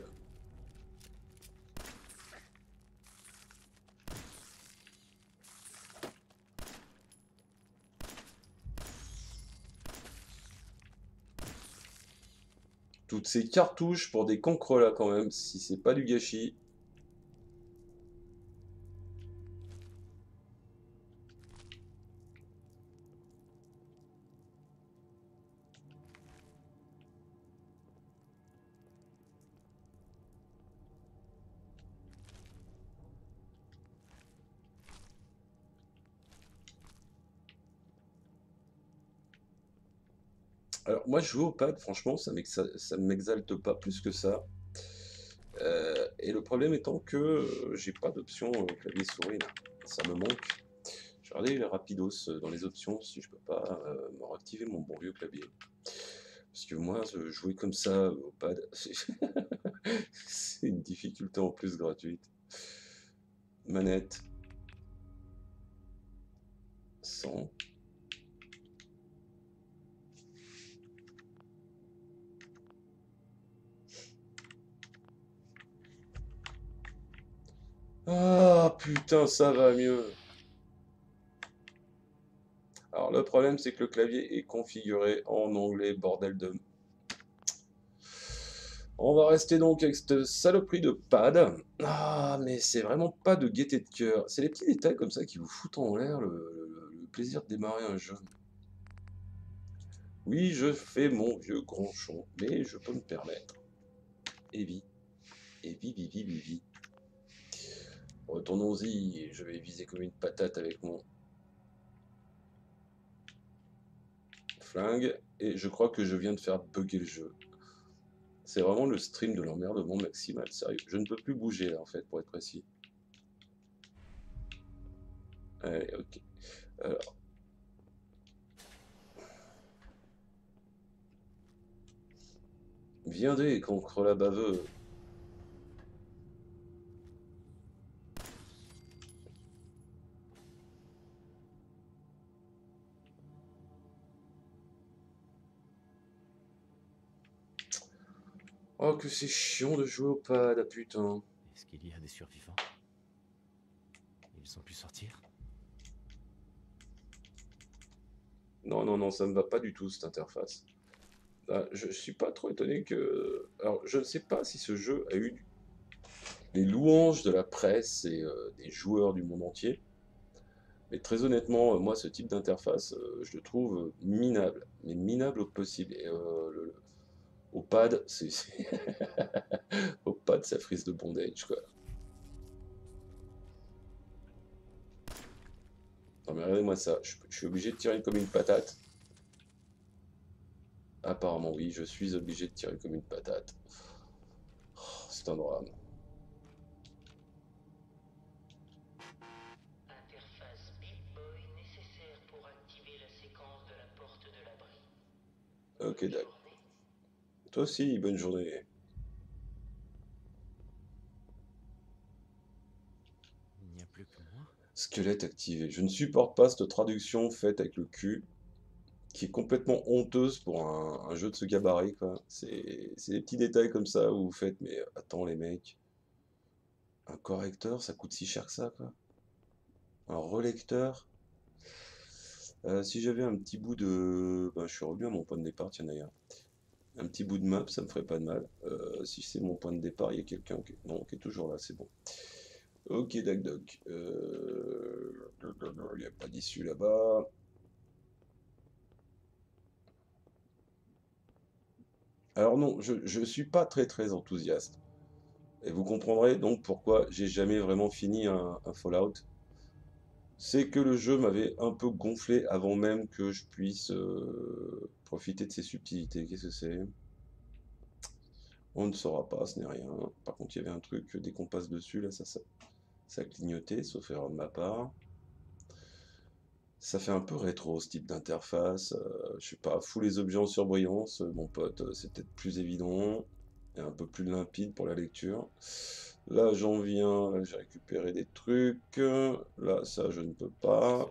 Toutes ces cartouches pour des cancres là quand même, si c'est pas du gâchis. Alors moi je joue au pad, franchement ça ne m'exalte pas plus que ça. Euh, et le problème étant que euh, j'ai pas d'option euh, clavier souris là. Ça me manque. Je vais regarder rapidos euh, dans les options si je peux pas euh, me réactiver mon bon vieux clavier. Parce que moi, euh, jouer comme ça euh, au pad, c'est une difficulté en plus gratuite. Manette. cent. Ah putain, ça va mieux. Alors le problème c'est que le clavier est configuré en anglais, bordel de... On va rester donc avec cette saloperie de pad. Ah mais c'est vraiment pas de gaieté de cœur. C'est les petits détails comme ça qui vous foutent en l'air le, le- le plaisir de démarrer un jeu. Oui, je fais mon vieux gronchon, mais je peux me permettre. Et vie. Et vie, vie, vie, vie, vie. Retournons-y, je vais viser comme une patate avec mon flingue. Et je crois que je viens de faire bugger le jeu. C'est vraiment le stream de l'emmerdement maximal, sérieux. Je ne peux plus bouger là en fait, pour être précis. Allez, ok. Alors. Viendez, cancre la baveux. Oh, que c'est chiant de jouer au pad, ah, putain. Est-ce qu'il y a des survivants? Ils ont pu sortir? Non, non, non, ça ne va pas du tout cette interface. Ah, je suis pas trop étonné que... Alors, je ne sais pas si ce jeu a eu les louanges de la presse et euh, des joueurs du monde entier. Mais très honnêtement, euh, moi, ce type d'interface, euh, je le trouve euh, minable. Mais minable au possible. Et euh, le, le- au pad, c'est... au pad, ça frise de bondage, quoi. Non mais regardez-moi ça, je, je suis obligé de tirer comme une patate. Apparemment oui, je suis obligé de tirer comme une patate. Oh, c'est un drame. Interface Big Boy nécessaire pour activer la séquence de la porte de l'abri. Ok, d'accord. Toi aussi, bonne journée. Squelette activé. Je ne supporte pas cette traduction faite avec le cul, qui est complètement honteuse pour un, un jeu de ce gabarit, quoi. C'est c'est des petits détails comme ça où vous faites, mais attends les mecs, un correcteur, ça coûte si cher que ça, quoi. Un relecteur. Euh, si j'avais un petit bout de... Ben, je suis revenu à mon point de départ, tiens d'ailleurs. Un petit bout de map, ça me ferait pas de mal. Euh, si c'est mon point de départ, il y a quelqu'un qui... Non, qui est toujours là, c'est bon. Ok, dac doc. Euh... Il n'y a pas d'issue là-bas. Alors non, je ne suis pas très très enthousiaste. Et vous comprendrez donc pourquoi j'ai jamais vraiment fini un, un Fallout. C'est que le jeu m'avait un peu gonflé avant même que je puisse euh, profiter de ses subtilités. Qu'est-ce que c'est? On ne saura pas, ce n'est rien. Par contre, il y avait un truc, dès qu'on passe dessus, là, ça, ça, ça clignotait, sauf erreur de ma part. Ça fait un peu rétro, ce type d'interface. Euh, je sais pas, fous les objets en surbrillance, mon pote, c'est peut-être plus évident et un peu plus limpide pour la lecture. Là, j'en viens, là, j'ai récupéré des trucs. Là, ça, je ne peux pas.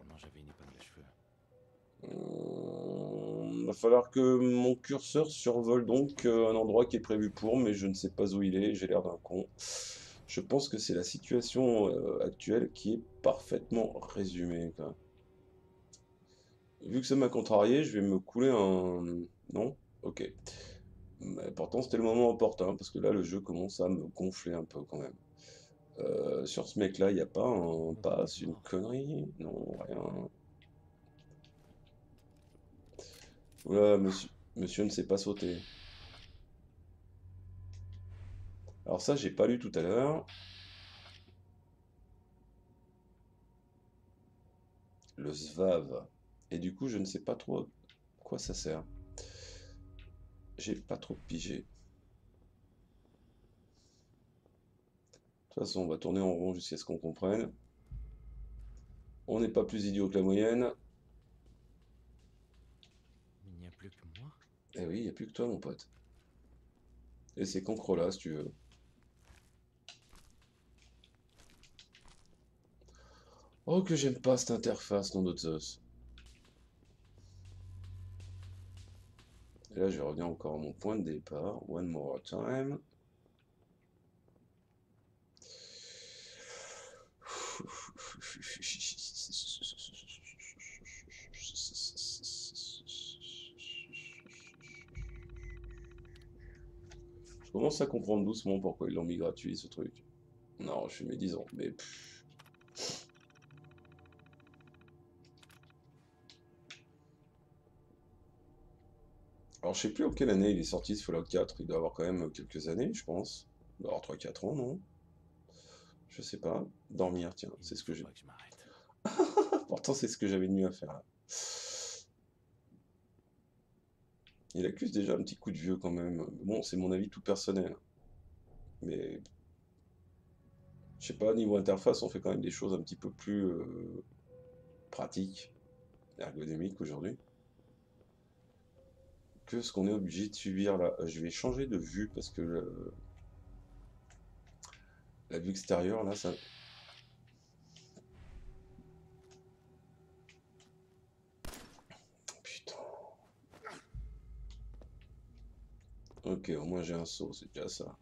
Il va falloir que mon curseur survole donc euh, un endroit qui est prévu pour, mais je ne sais pas où il est, j'ai l'air d'un con. Je pense que c'est la situation euh, actuelle qui est parfaitement résumée, quoi. Vu que ça m'a contrarié, je vais me couler un... Non? Ok. Mais pourtant, c'était le moment opportun, parce que là, le jeu commence à me gonfler un peu quand même. Euh, sur ce mec-là, il n'y a pas un pass, une connerie? Non, rien. Oula, monsieur, monsieur ne sait pas sauter. Alors ça, j'ai pas lu tout à l'heure. Le S V A V. Et du coup, je ne sais pas trop à quoi ça sert. J'ai pas trop pigé. De toute façon, on va tourner en rond jusqu'à ce qu'on comprenne. On n'est pas plus idiot que la moyenne. Il n'y a plus que moi. Eh oui, il n'y a plus que toi, mon pote. Et c'est Concrola, si tu veux. Oh, que j'aime pas cette interface, nom d'autres os. Et là, je vais revenir encore à mon point de départ. One more time. Je commence à comprendre doucement pourquoi ils l'ont mis gratuit, ce truc. Non, je suis médisant, mais... Pff. Alors, je sais plus en quelle année il est sorti ce Fallout quatre. Il doit avoir quand même quelques années, je pense. Il doit avoir trois quatre ans, non? Je sais pas. Dormir, tiens, c'est ce que j'ai... Pourtant, c'est ce que j'avais de mieux à faire là. Il accuse déjà un petit coup de vieux quand même. Bon, c'est mon avis tout personnel. Mais... Je sais pas, niveau interface, on fait quand même des choses un petit peu plus euh, pratiques, ergonomiques aujourd'hui, que ce qu'on est obligé de subir là. Je vais changer de vue parce que le... la vue extérieure là, ça... Putain. Ok, au moins j'ai un saut, c'est déjà ça.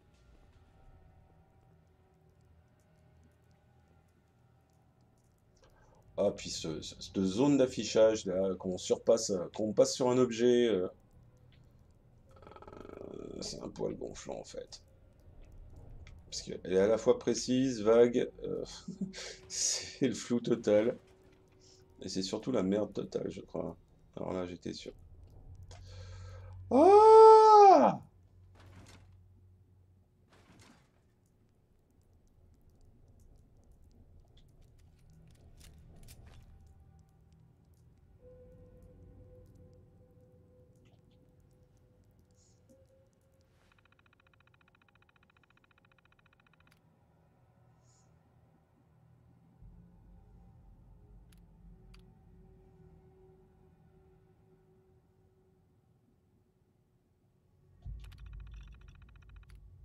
Ah, puis ce, ce- cette zone d'affichage là, quand on surpasse, quand on passe sur un objet, euh, euh, c'est un poil gonflant en fait. Parce qu'elle est à la fois précise, vague, euh, c'est le flou total. Et c'est surtout la merde totale, je crois. Alors là, j'étais sûr. Ah!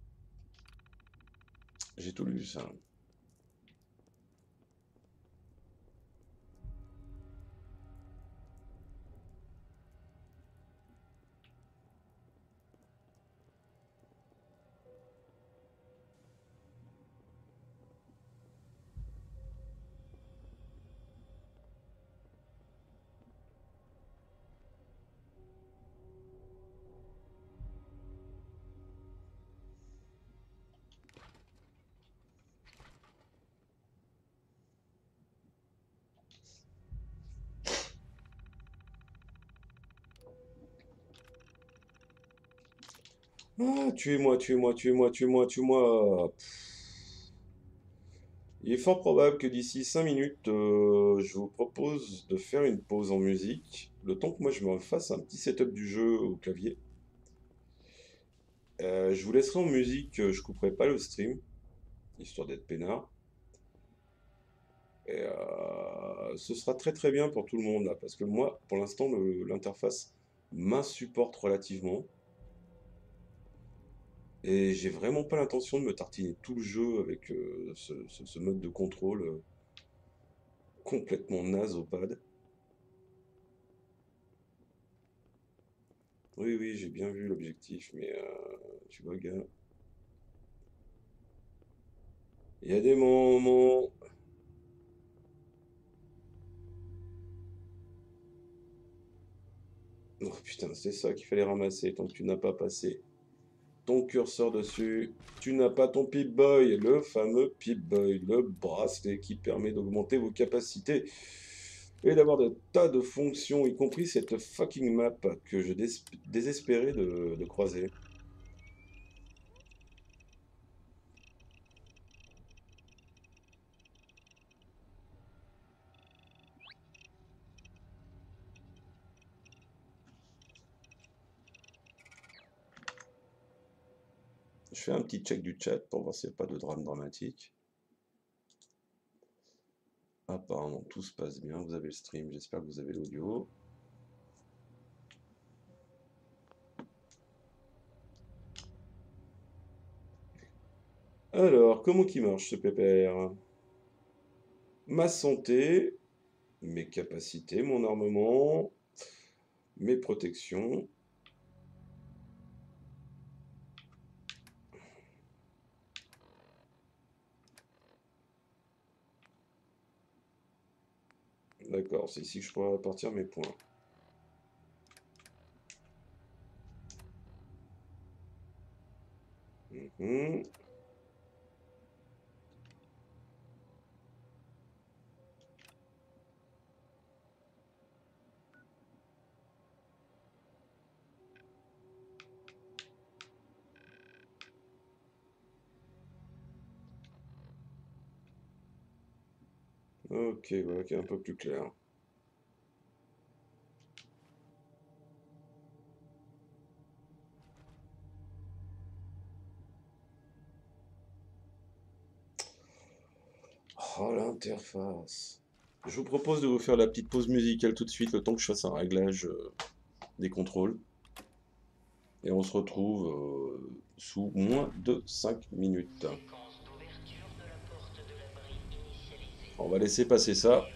J'ai tout lu ça. Ah, tuez-moi, tuez-moi, tuez-moi, tuez-moi, tuez-moi. Il est fort probable que d'ici cinq minutes, euh, je vous propose de faire une pause en musique. Le temps que moi je me fasse un petit setup du jeu au clavier. Euh, je vous laisserai en musique, euh, je couperai pas le stream, histoire d'être peinard. Et euh, ce sera très très bien pour tout le monde là, parce que moi, pour l'instant, le- l'interface m'insupporte relativement. Et j'ai vraiment pas l'intention de me tartiner tout le jeu avec euh, ce, ce- ce mode de contrôle euh, complètement naze au pad. Oui, oui, j'ai bien vu l'objectif, mais euh, tu vois, gars, il y a des moments. Oh putain, c'est ça qu'il fallait ramasser tant que tu n'as pas passé ton curseur dessus. Tu n'as pas ton Pip-Boy, le fameux Pip-Boy, le bracelet qui permet d'augmenter vos capacités et d'avoir des tas de fonctions, y compris cette fucking map que je dés- désespérais de, de croiser. Je fais un petit check du chat pour voir s'il n'y a pas de drame dramatique. Apparemment, tout se passe bien. Vous avez le stream, j'espère que vous avez l'audio. Alors, comment qui marche ce pépère? Ma santé, mes capacités, mon armement, mes protections. D'accord, c'est ici que je pourrais répartir mes points. Mhm. Ok, voilà qui est un peu plus clair. Oh, l'interface. Je vous propose de vous faire la petite pause musicale tout de suite, le temps que je fasse un réglage euh, des contrôles. Et on se retrouve euh, sous moins de cinq minutes. On va laisser passer ça.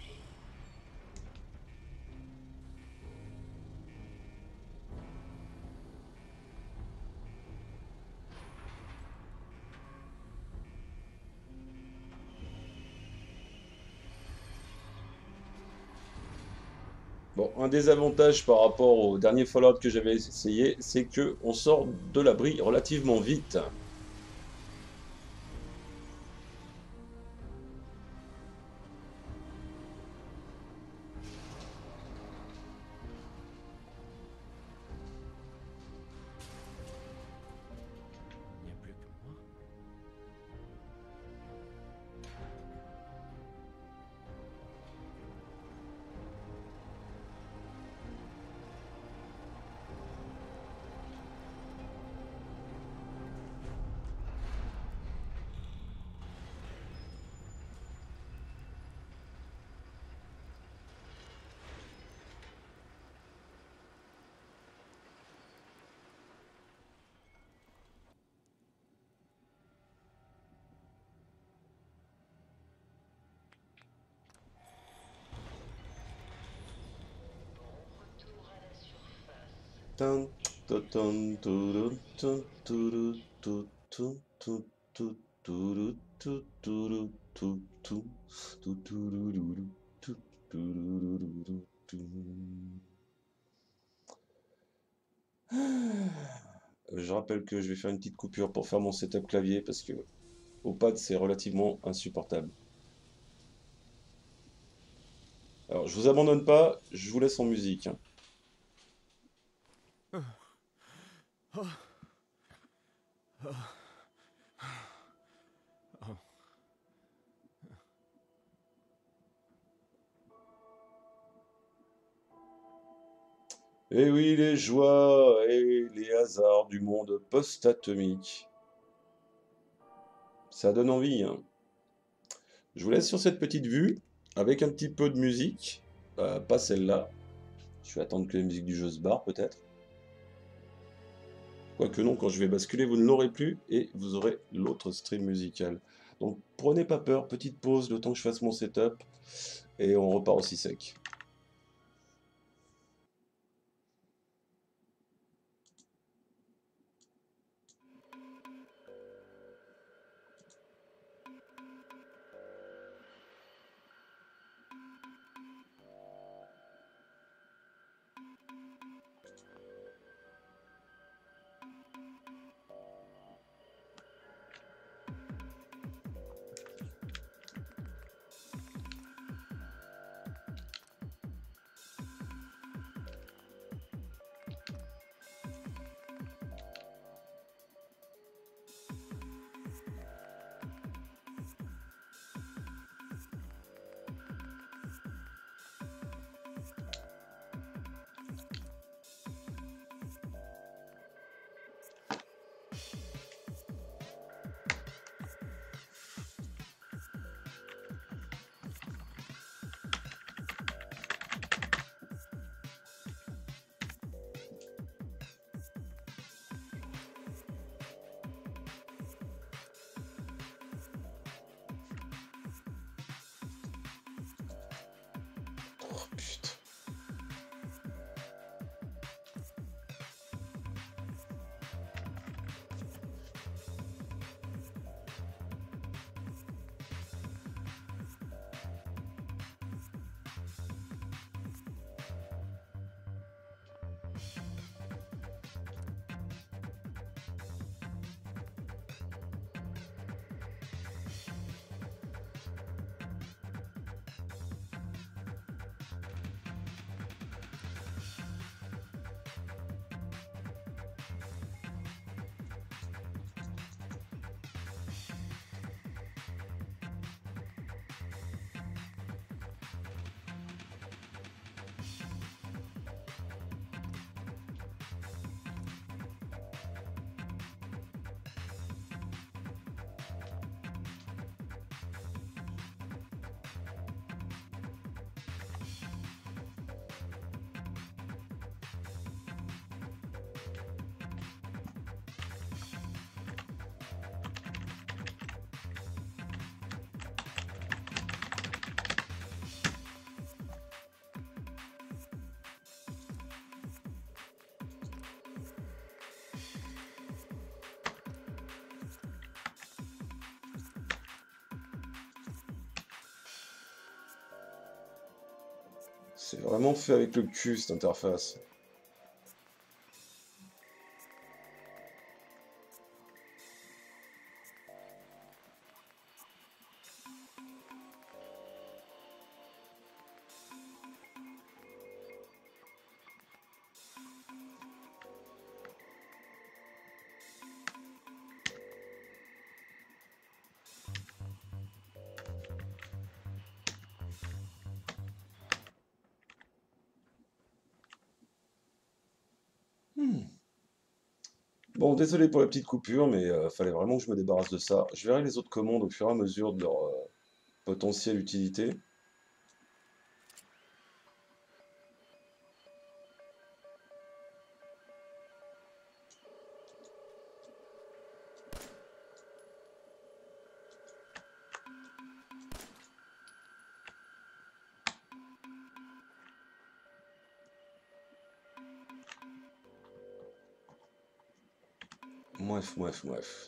Bon, un désavantage par rapport au dernier Fallout que j'avais essayé, c'est que on sort de l'abri relativement vite. Il n'y a plus que moi. Tan, tan, tan, turun, tun, turu, tu, tu, tu, tu, turu, tu, turu, tu, tu, tu, turururu, tu, turururu, tu. Je rappelle que je vais faire une petite coupure pour faire mon setup clavier parce que au pad c'est relativement insupportable. Alors je vous abandonne pas, je vous laisse en musique, hein. Oh. Et oui, les joies et les hasards du monde post-atomique. Ça donne envie, hein. Je vous laisse sur cette petite vue, avec un petit peu de musique. Euh, pas celle-là. Je vais attendre que la musique du jeu se barre, peut-être. Quoique non, quand je vais basculer, vous ne l'aurez plus, et vous aurez l'autre stream musical. Donc, prenez pas peur, petite pause, le temps que je fasse mon setup, et on repart aussi sec. Oh putain. C'est vraiment fait avec le cul, cette interface. Bon, désolé pour la petite coupure, mais euh, fallait vraiment que je me débarrasse de ça. Je verrai les autres commandes au fur et à mesure de leur euh, potentielle utilité. Bref, bref, bref.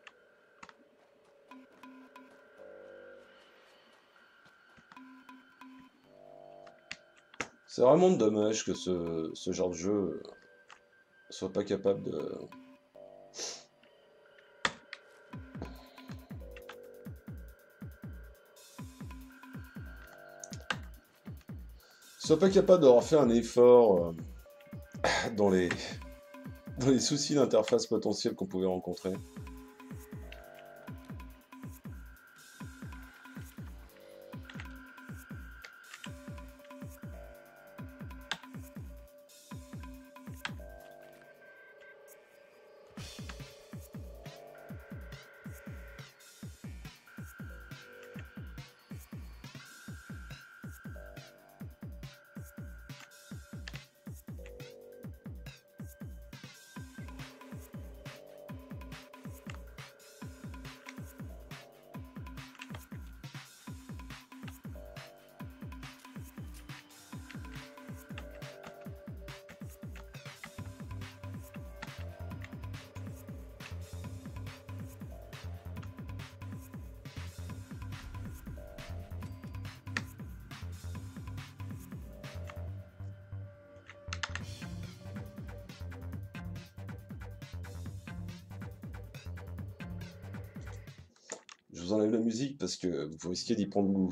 C'est vraiment dommage que ce, ce genre de jeu soit pas capable de... soit pas capable d'avoir fait un effort euh, dans les... Dans les soucis d'interface potentiels qu'on pouvait rencontrer. Je vous enlève la musique parce que vous risquez d'y prendre goût.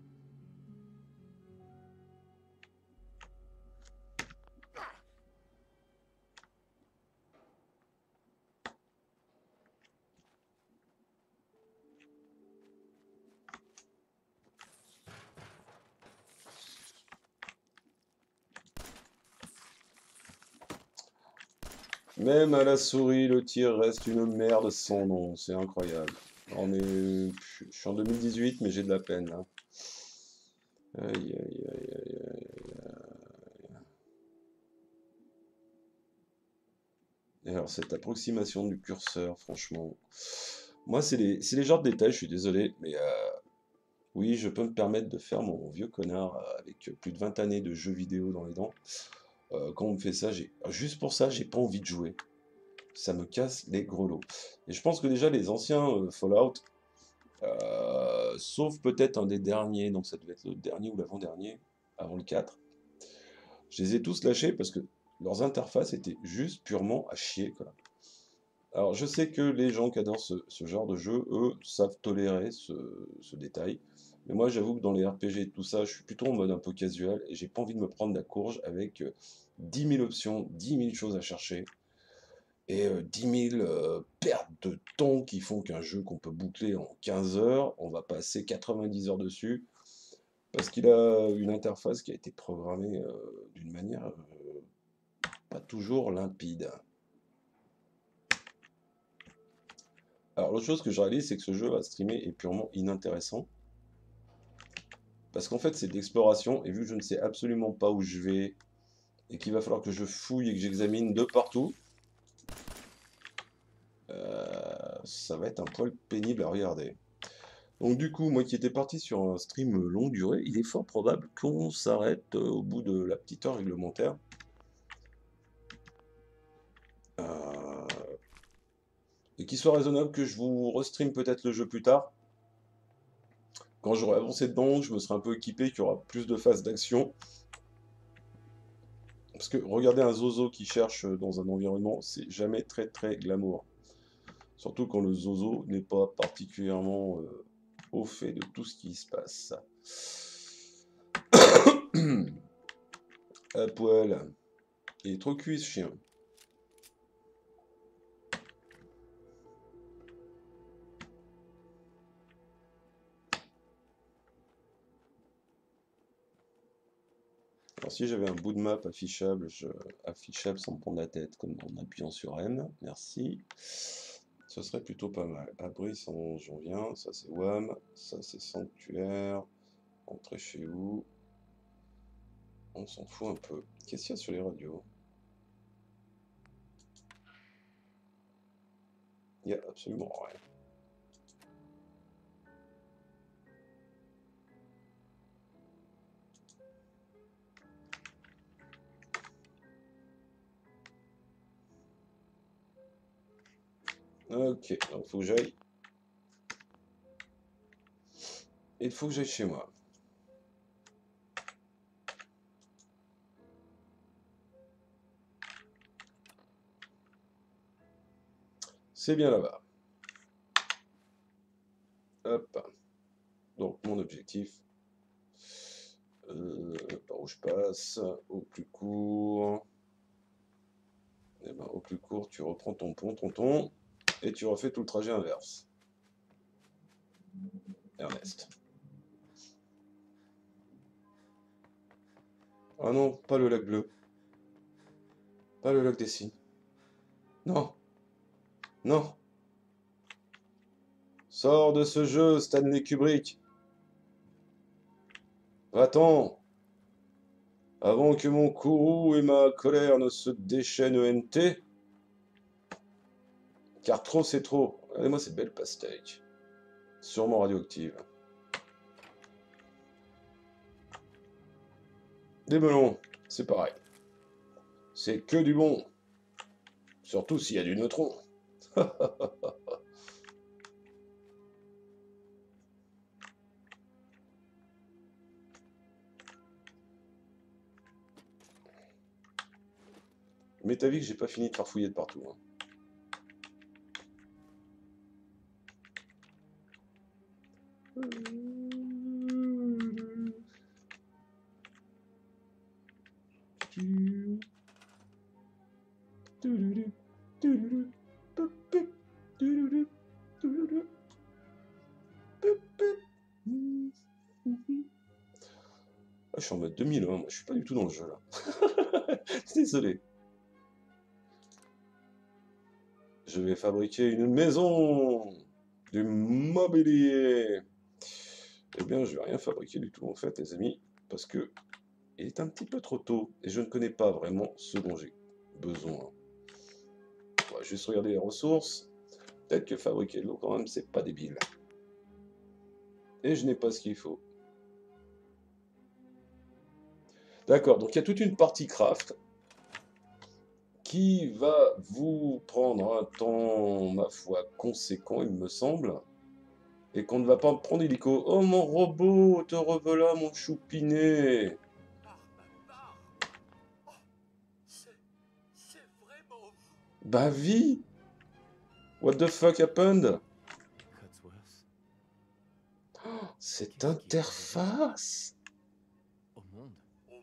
Même à la souris, le tir reste une merde sans nom. C'est incroyable. On est... Je suis en deux mille dix-huit, mais j'ai de la peine, là. Aïe, aïe, aïe, aïe, aïe, aïe. Et alors, cette approximation du curseur, franchement... Moi, c'est les... les genres de détails, je suis désolé, mais... Euh... Oui, je peux me permettre de faire mon vieux connard avec plus de vingt années de jeux vidéo dans les dents. Euh, quand on me fait ça, j'ai juste pour ça, j'ai pas envie de jouer. Ça me casse les grelots. Et je pense que déjà les anciens euh, Fallout, euh, sauf peut-être un des derniers, donc ça devait être le dernier ou l'avant-dernier, avant le quatre, je les ai tous lâchés parce que leurs interfaces étaient juste purement à chier, quoi. Alors je sais que les gens qui adorent ce, ce genre de jeu, eux, savent tolérer ce, ce détail. Mais moi j'avoue que dans les R P G et tout ça, je suis plutôt en mode un peu casual et j'ai pas envie de me prendre la courge avec euh, dix mille options, dix mille choses à chercher et euh, dix mille euh, pertes de temps qui font qu'un jeu qu'on peut boucler en quinze heures, on va passer quatre-vingt-dix heures dessus parce qu'il a une interface qui a été programmée euh, d'une manière euh, pas toujours limpide. Alors l'autre chose que je réalise, c'est que ce jeu à streamer est purement inintéressant. Parce qu'en fait c'est de l'exploration, et vu que je ne sais absolument pas où je vais, et qu'il va falloir que je fouille et que j'examine de partout, euh, ça va être un poil pénible à regarder. Donc du coup, moi qui étais parti sur un stream longue durée, il est fort probable qu'on s'arrête au bout de la petite heure réglementaire. Euh, et qu'il soit raisonnable que je vous restream peut-être le jeu plus tard. Quand j'aurai avancé dedans, je me serai un peu équipé, qu'il y aura plus de phases d'action. Parce que regarder un zozo qui cherche dans un environnement, c'est jamais très très glamour. Surtout quand le zozo n'est pas particulièrement euh, au fait de tout ce qui se passe. À poil. Il est trop cuit ce chien. Alors si j'avais un bout de map affichable, je... affichable sans me prendre la tête, comme en appuyant sur M, merci, ce serait plutôt pas mal. Abri sans j'en viens, ça c'est W A M, ça c'est sanctuaire, entrer chez où? On s'en fout un peu. Qu'est-ce qu'il y a sur les radios? Il n'y a absolument rien. Ok, donc il faut que j'aille. Il faut que j'aille chez moi. C'est bien là-bas. Hop. Donc mon objectif. Euh, par où je passe, au plus court. Eh ben ben, au plus court, tu reprends ton pont, tonton, et tu refais tout le trajet inverse. Ernest. Ah non, pas le lac bleu. Pas le lac des cygnes. Non. Non. Sors de ce jeu, Stanley Kubrick. Va-t'en. Avant que mon courroux et ma colère ne se déchaînent E N T. Car trop c'est trop. Regardez-moi ces belles pastèques. Sûrement radioactives. Des melons, c'est pareil. C'est que du bon. Surtout s'il y a du neutron. Mais t'as vu que j'ai pas fini de farfouiller de partout. Hein. Ah, je suis en mode deux mille un, moi je suis pas du tout dans le jeu là. Désolé. Je vais fabriquer une maison, du mobilier. Eh bien, je vais rien fabriquer du tout en fait, les amis, parce que il est un petit peu trop tôt et je ne connais pas vraiment ce dont j'ai besoin. On va juste regarder les ressources. Peut-être que fabriquer de l'eau quand même, c'est pas débile. Et je n'ai pas ce qu'il faut. D'accord, donc il y a toute une partie craft qui va vous prendre un temps, ma foi, conséquent, il me semble. Et qu'on ne va pas prendre illico. Oh mon robot, te revoilà mon choupinet. Bah vie. What the fuck happened? Oh, cette interface. Au monde.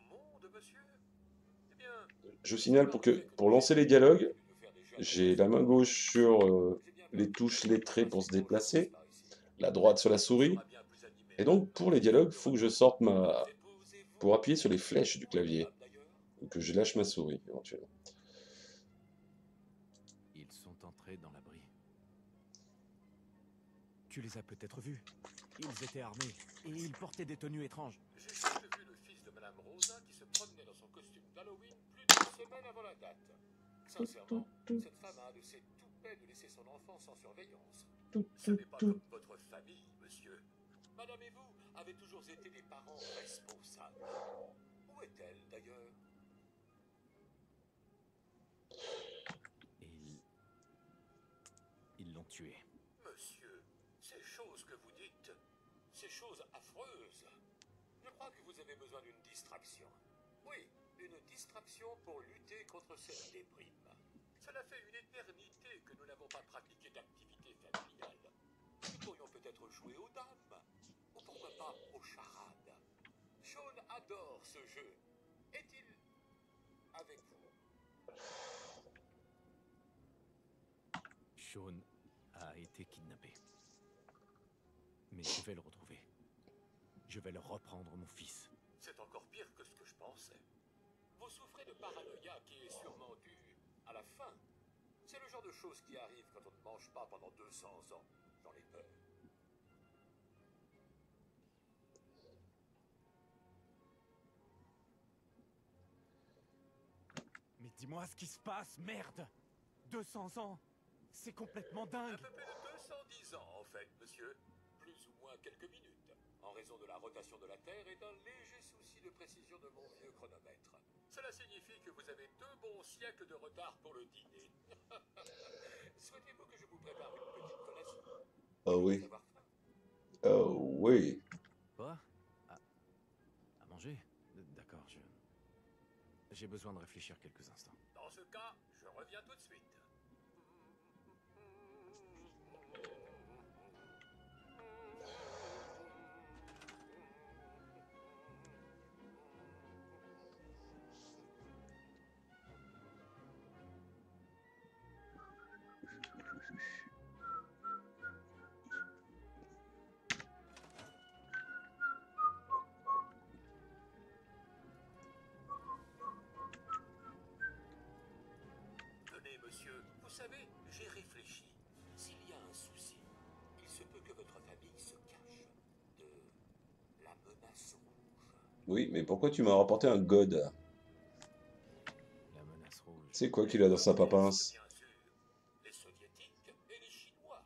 Je signale pour que pour lancer les dialogues, j'ai la main gauche sur euh, les touches lettrées pour se déplacer, la droite sur la souris. Et donc pour les dialogues, il faut que je sorte ma... pour appuyer sur les flèches du clavier. Ou que je lâche ma souris éventuellement. Ils sont entrés dans l'abri. Tu les as peut-être vus. Ils étaient armés et ils portaient des tenues étranges. J'ai juste vu le fils de Madame Rosa qui se promenait dans son costume d'Halloween plus d'une semaine avant la date. Sincèrement, cette femme a un de ces toupets de laisser son enfant sans surveillance. Ce n'est pas comme votre famille, monsieur. Madame et vous avez toujours été des parents responsables. Où est-elle, d'ailleurs? Ils... Ils l'ont tué. Monsieur, ces choses que vous dites, ces choses affreuses, je crois que vous avez besoin d'une distraction. Oui, une distraction pour lutter contre cette déprime. Cela fait une éternité que nous n'avons pas pratiqué d'activité familiale. Nous pourrions peut-être jouer aux dames, ou pourquoi pas aux charades. Sean adore ce jeu. Est-il avec vous? Sean a été kidnappé. Mais je vais le retrouver. Je vais leur reprendre mon fils. C'est encore pire que ce que je pensais. Vous souffrez de paranoïa qui est sûrement due à la faim. C'est le genre de choses qui arrive quand on ne mange pas pendant deux cents ans. J'en ai peur. Mais dis-moi ce qui se passe, merde! deux cents ans! C'est complètement dingue! Un peu plus de deux cent dix ans, en fait, monsieur. Plus ou moins quelques minutes. En raison de la rotation de la Terre et d'un léger souci de précision de mon vieux chronomètre. Cela signifie que vous avez deux bons siècles de retard pour le dîner. Souhaitez-vous que je vous prépare une petite collation? Oh oui. Oh oui. Quoi? À... à manger? D'accord, je... J'ai besoin de réfléchir quelques instants. Dans ce cas, je reviens tout de suite. savez, j'ai réfléchi. S'il y a un souci, il se peut que votre famille se cache de la menace rouge. Oui, mais pourquoi tu m'as rapporté un god? La menace rouge. C'est quoi qu'il a dans sa papince? Bien sûr, les soviétiques et les chinois.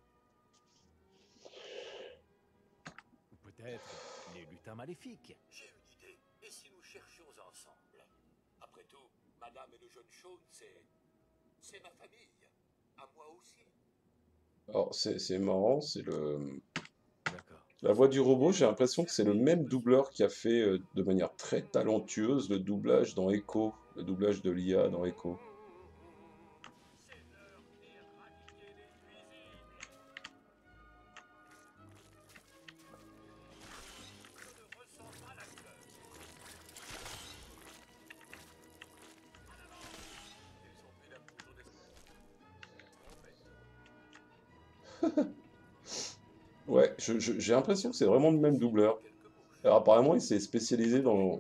Ou peut-être les lutins maléfiques. J'ai une idée. Et si nous cherchions ensemble? Après tout, madame et le jeune Shaun, c'est... c'est ma famille. À moi aussi. Alors, c'est c'est marrant, c'est le... D'accord. La voix du robot, j'ai l'impression que c'est le même doubleur qui a fait euh, de manière très talentueuse le doublage dans Echo, le doublage de l'I A dans Echo. Ouais, je- je- j'ai l'impression que c'est vraiment le même doubleur. Alors, apparemment, il s'est spécialisé dans,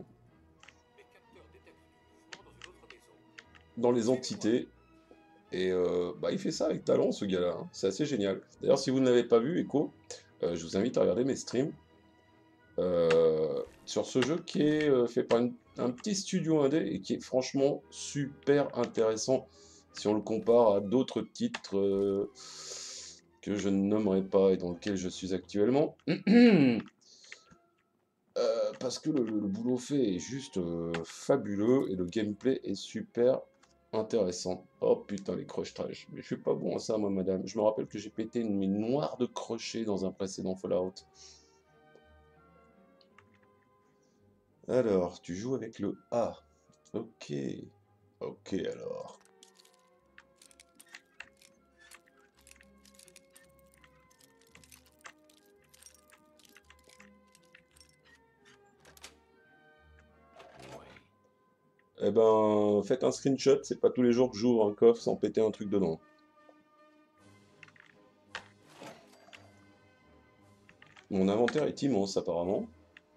dans les entités. Et euh, bah, il fait ça avec talent, ce gars-là, hein. C'est assez génial. D'ailleurs, si vous ne l'avez pas vu, Echo, euh, je vous invite à regarder mes streams euh, sur ce jeu qui est euh, fait par une- un petit studio indé et qui est franchement super intéressant si on le compare à d'autres titres euh, que je ne nommerai pas et dans lesquels je suis actuellement. Euh, parce que le, le boulot fait est juste euh, fabuleux et le gameplay est super intéressant. Oh putain, les crochetages. Mais je suis pas bon à ça, moi, madame. Je me rappelle que j'ai pété une mine noire de crochets dans un précédent Fallout. Alors, tu joues avec le A. Ok. Ok, alors. Eh ben, faites un screenshot, c'est pas tous les jours que j'ouvre un coffre sans péter un truc dedans. Mon inventaire est immense, apparemment.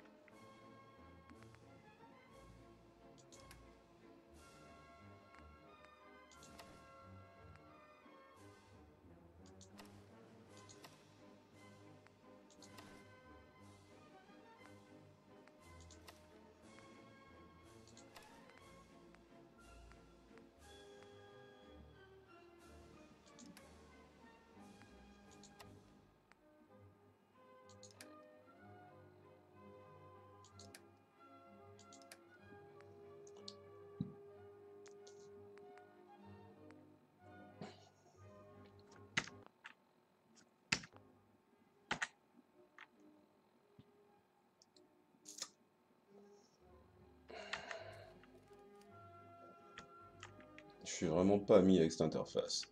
Je suis vraiment pas ami avec cette interface.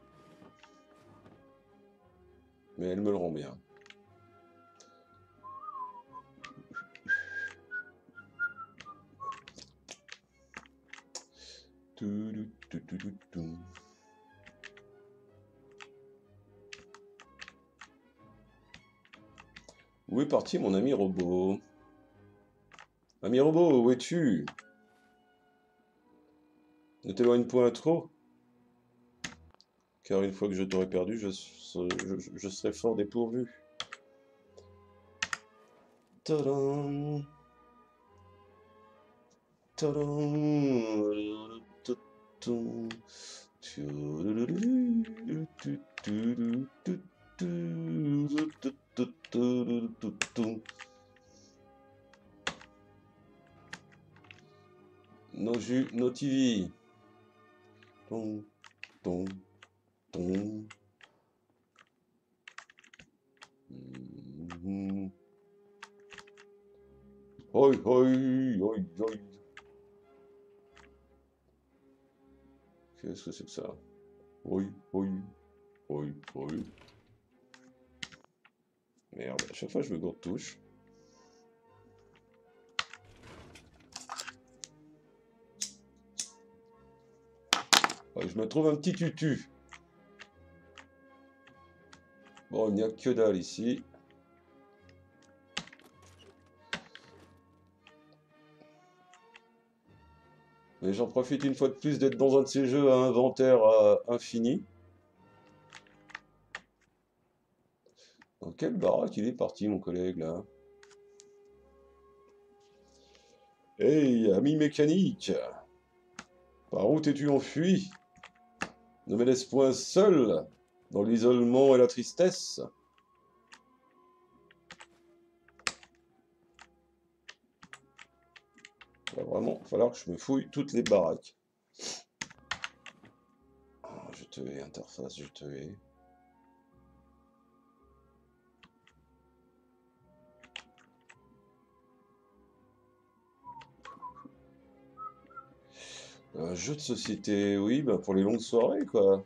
Mais elle me le rend bien. Toudu, toudu, toudu, toudu. Où est parti mon ami robot? Ami robot, où es-tu? Ne t'éloigne point trop. Car une fois que je t'aurai perdu, je, se- je, je serai fort dépourvu. Tadam. Tadam. Tutum. Tudududu. Tudududu. Tudududu. No jus, no T V. Ton, ton, ton. Mhm. Hoi, hoi, hoi, hoi. Qu'est-ce que c'est que ça? Hoi, hoi, hoi, hoi. Merde, à chaque fois je me gourde touche. Ouais, je me trouve un petit tutu. Bon, il n'y a que dalle ici. Mais j'en profite une fois de plus d'être dans un de ces jeux à inventaire euh, infini. Dans quelle baraque il est parti, mon collègue, là? Hey, ami mécanique! Par où t'es-tu enfui? Ne me laisse point seul dans l'isolement et la tristesse. Il va vraiment falloir que je me fouille toutes les baraques. Oh, je te hais, interface, je te hais. Un jeu de société, oui, bah pour les longues soirées, quoi.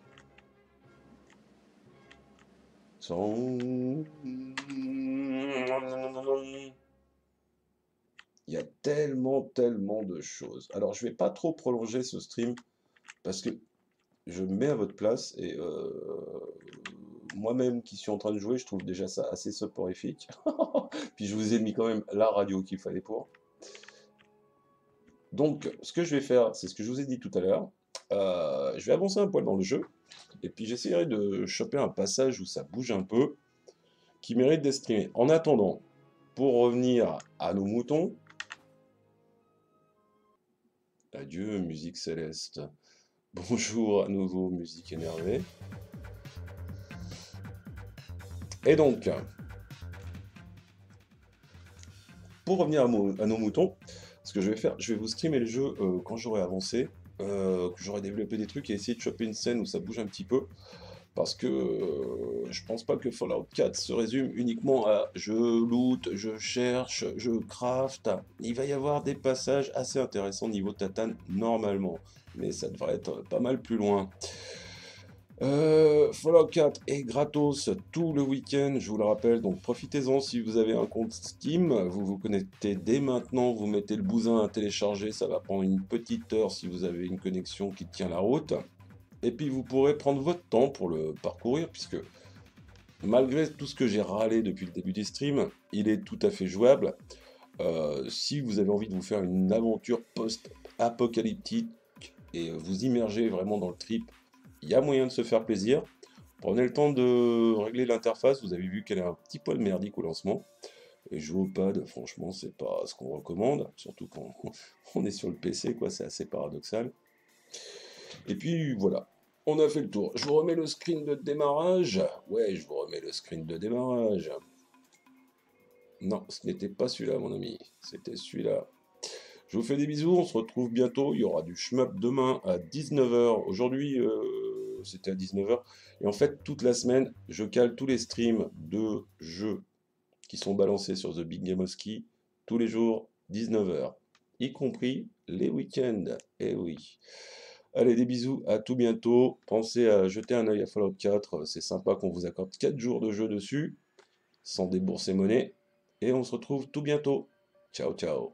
Sans... Il y a tellement, tellement de choses. Alors, je vais pas trop prolonger ce stream parce que je me mets à votre place et euh, moi-même qui suis en train de jouer, je trouve déjà ça assez soporifique. Puis je vous ai mis quand même la radio qu'il fallait pour. Donc, ce que je vais faire, c'est ce que je vous ai dit tout à l'heure. Euh, je vais avancer un poil dans le jeu et puis j'essaierai de choper un passage où ça bouge un peu qui mérite d'être streamé. En attendant, pour revenir à nos moutons, adieu musique céleste. Bonjour à nouveau musique énervée. Et donc, pour revenir à, mo à nos moutons, ce que je vais faire, je vais vous streamer le jeu euh, quand j'aurai avancé, euh, que j'aurai développé des trucs et essayer de choper une scène où ça bouge un petit peu. Parce que euh, je pense pas que Fallout quatre se résume uniquement à je loot, je cherche, je craft. Il va y avoir des passages assez intéressants niveau tatane normalement, mais ça devrait être pas mal plus loin. Euh, Fallout quatre est gratos tout le week-end, je vous le rappelle, donc profitez-en si vous avez un compte Steam, vous vous connectez dès maintenant, vous mettez le bousin à télécharger, ça va prendre une petite heure si vous avez une connexion qui tient la route. Et puis vous pourrez prendre votre temps pour le parcourir, puisque malgré tout ce que j'ai râlé depuis le début des streams, il est tout à fait jouable. Euh, si vous avez envie de vous faire une aventure post-apocalyptique et vous immerger vraiment dans le trip, il y a moyen de se faire plaisir. Prenez le temps de régler l'interface, vous avez vu qu'elle est un petit poil merdique au lancement. Et jouer au pad, franchement, c'est pas ce qu'on recommande, surtout quand on est sur le P C, quoi, c'est assez paradoxal. Et puis voilà, on a fait le tour. Je vous remets le screen de démarrage. Ouais, je vous remets le screen de démarrage. Non, ce n'était pas celui-là, mon ami. C'était celui-là. Je vous fais des bisous, on se retrouve bientôt. Il y aura du shmup demain à dix-neuf heures. Aujourd'hui, euh, c'était à dix-neuf heures. Et en fait, toute la semaine, je cale tous les streams de jeux qui sont balancés sur The Big Game of Ski. Tous les jours, dix-neuf heures. Y compris les week-ends. Eh oui. Allez, des bisous, à tout bientôt. Pensez à jeter un œil à Fallout quatre. C'est sympa qu'on vous accorde quatre jours de jeu dessus, sans débourser monnaie. Et on se retrouve tout bientôt. Ciao, ciao.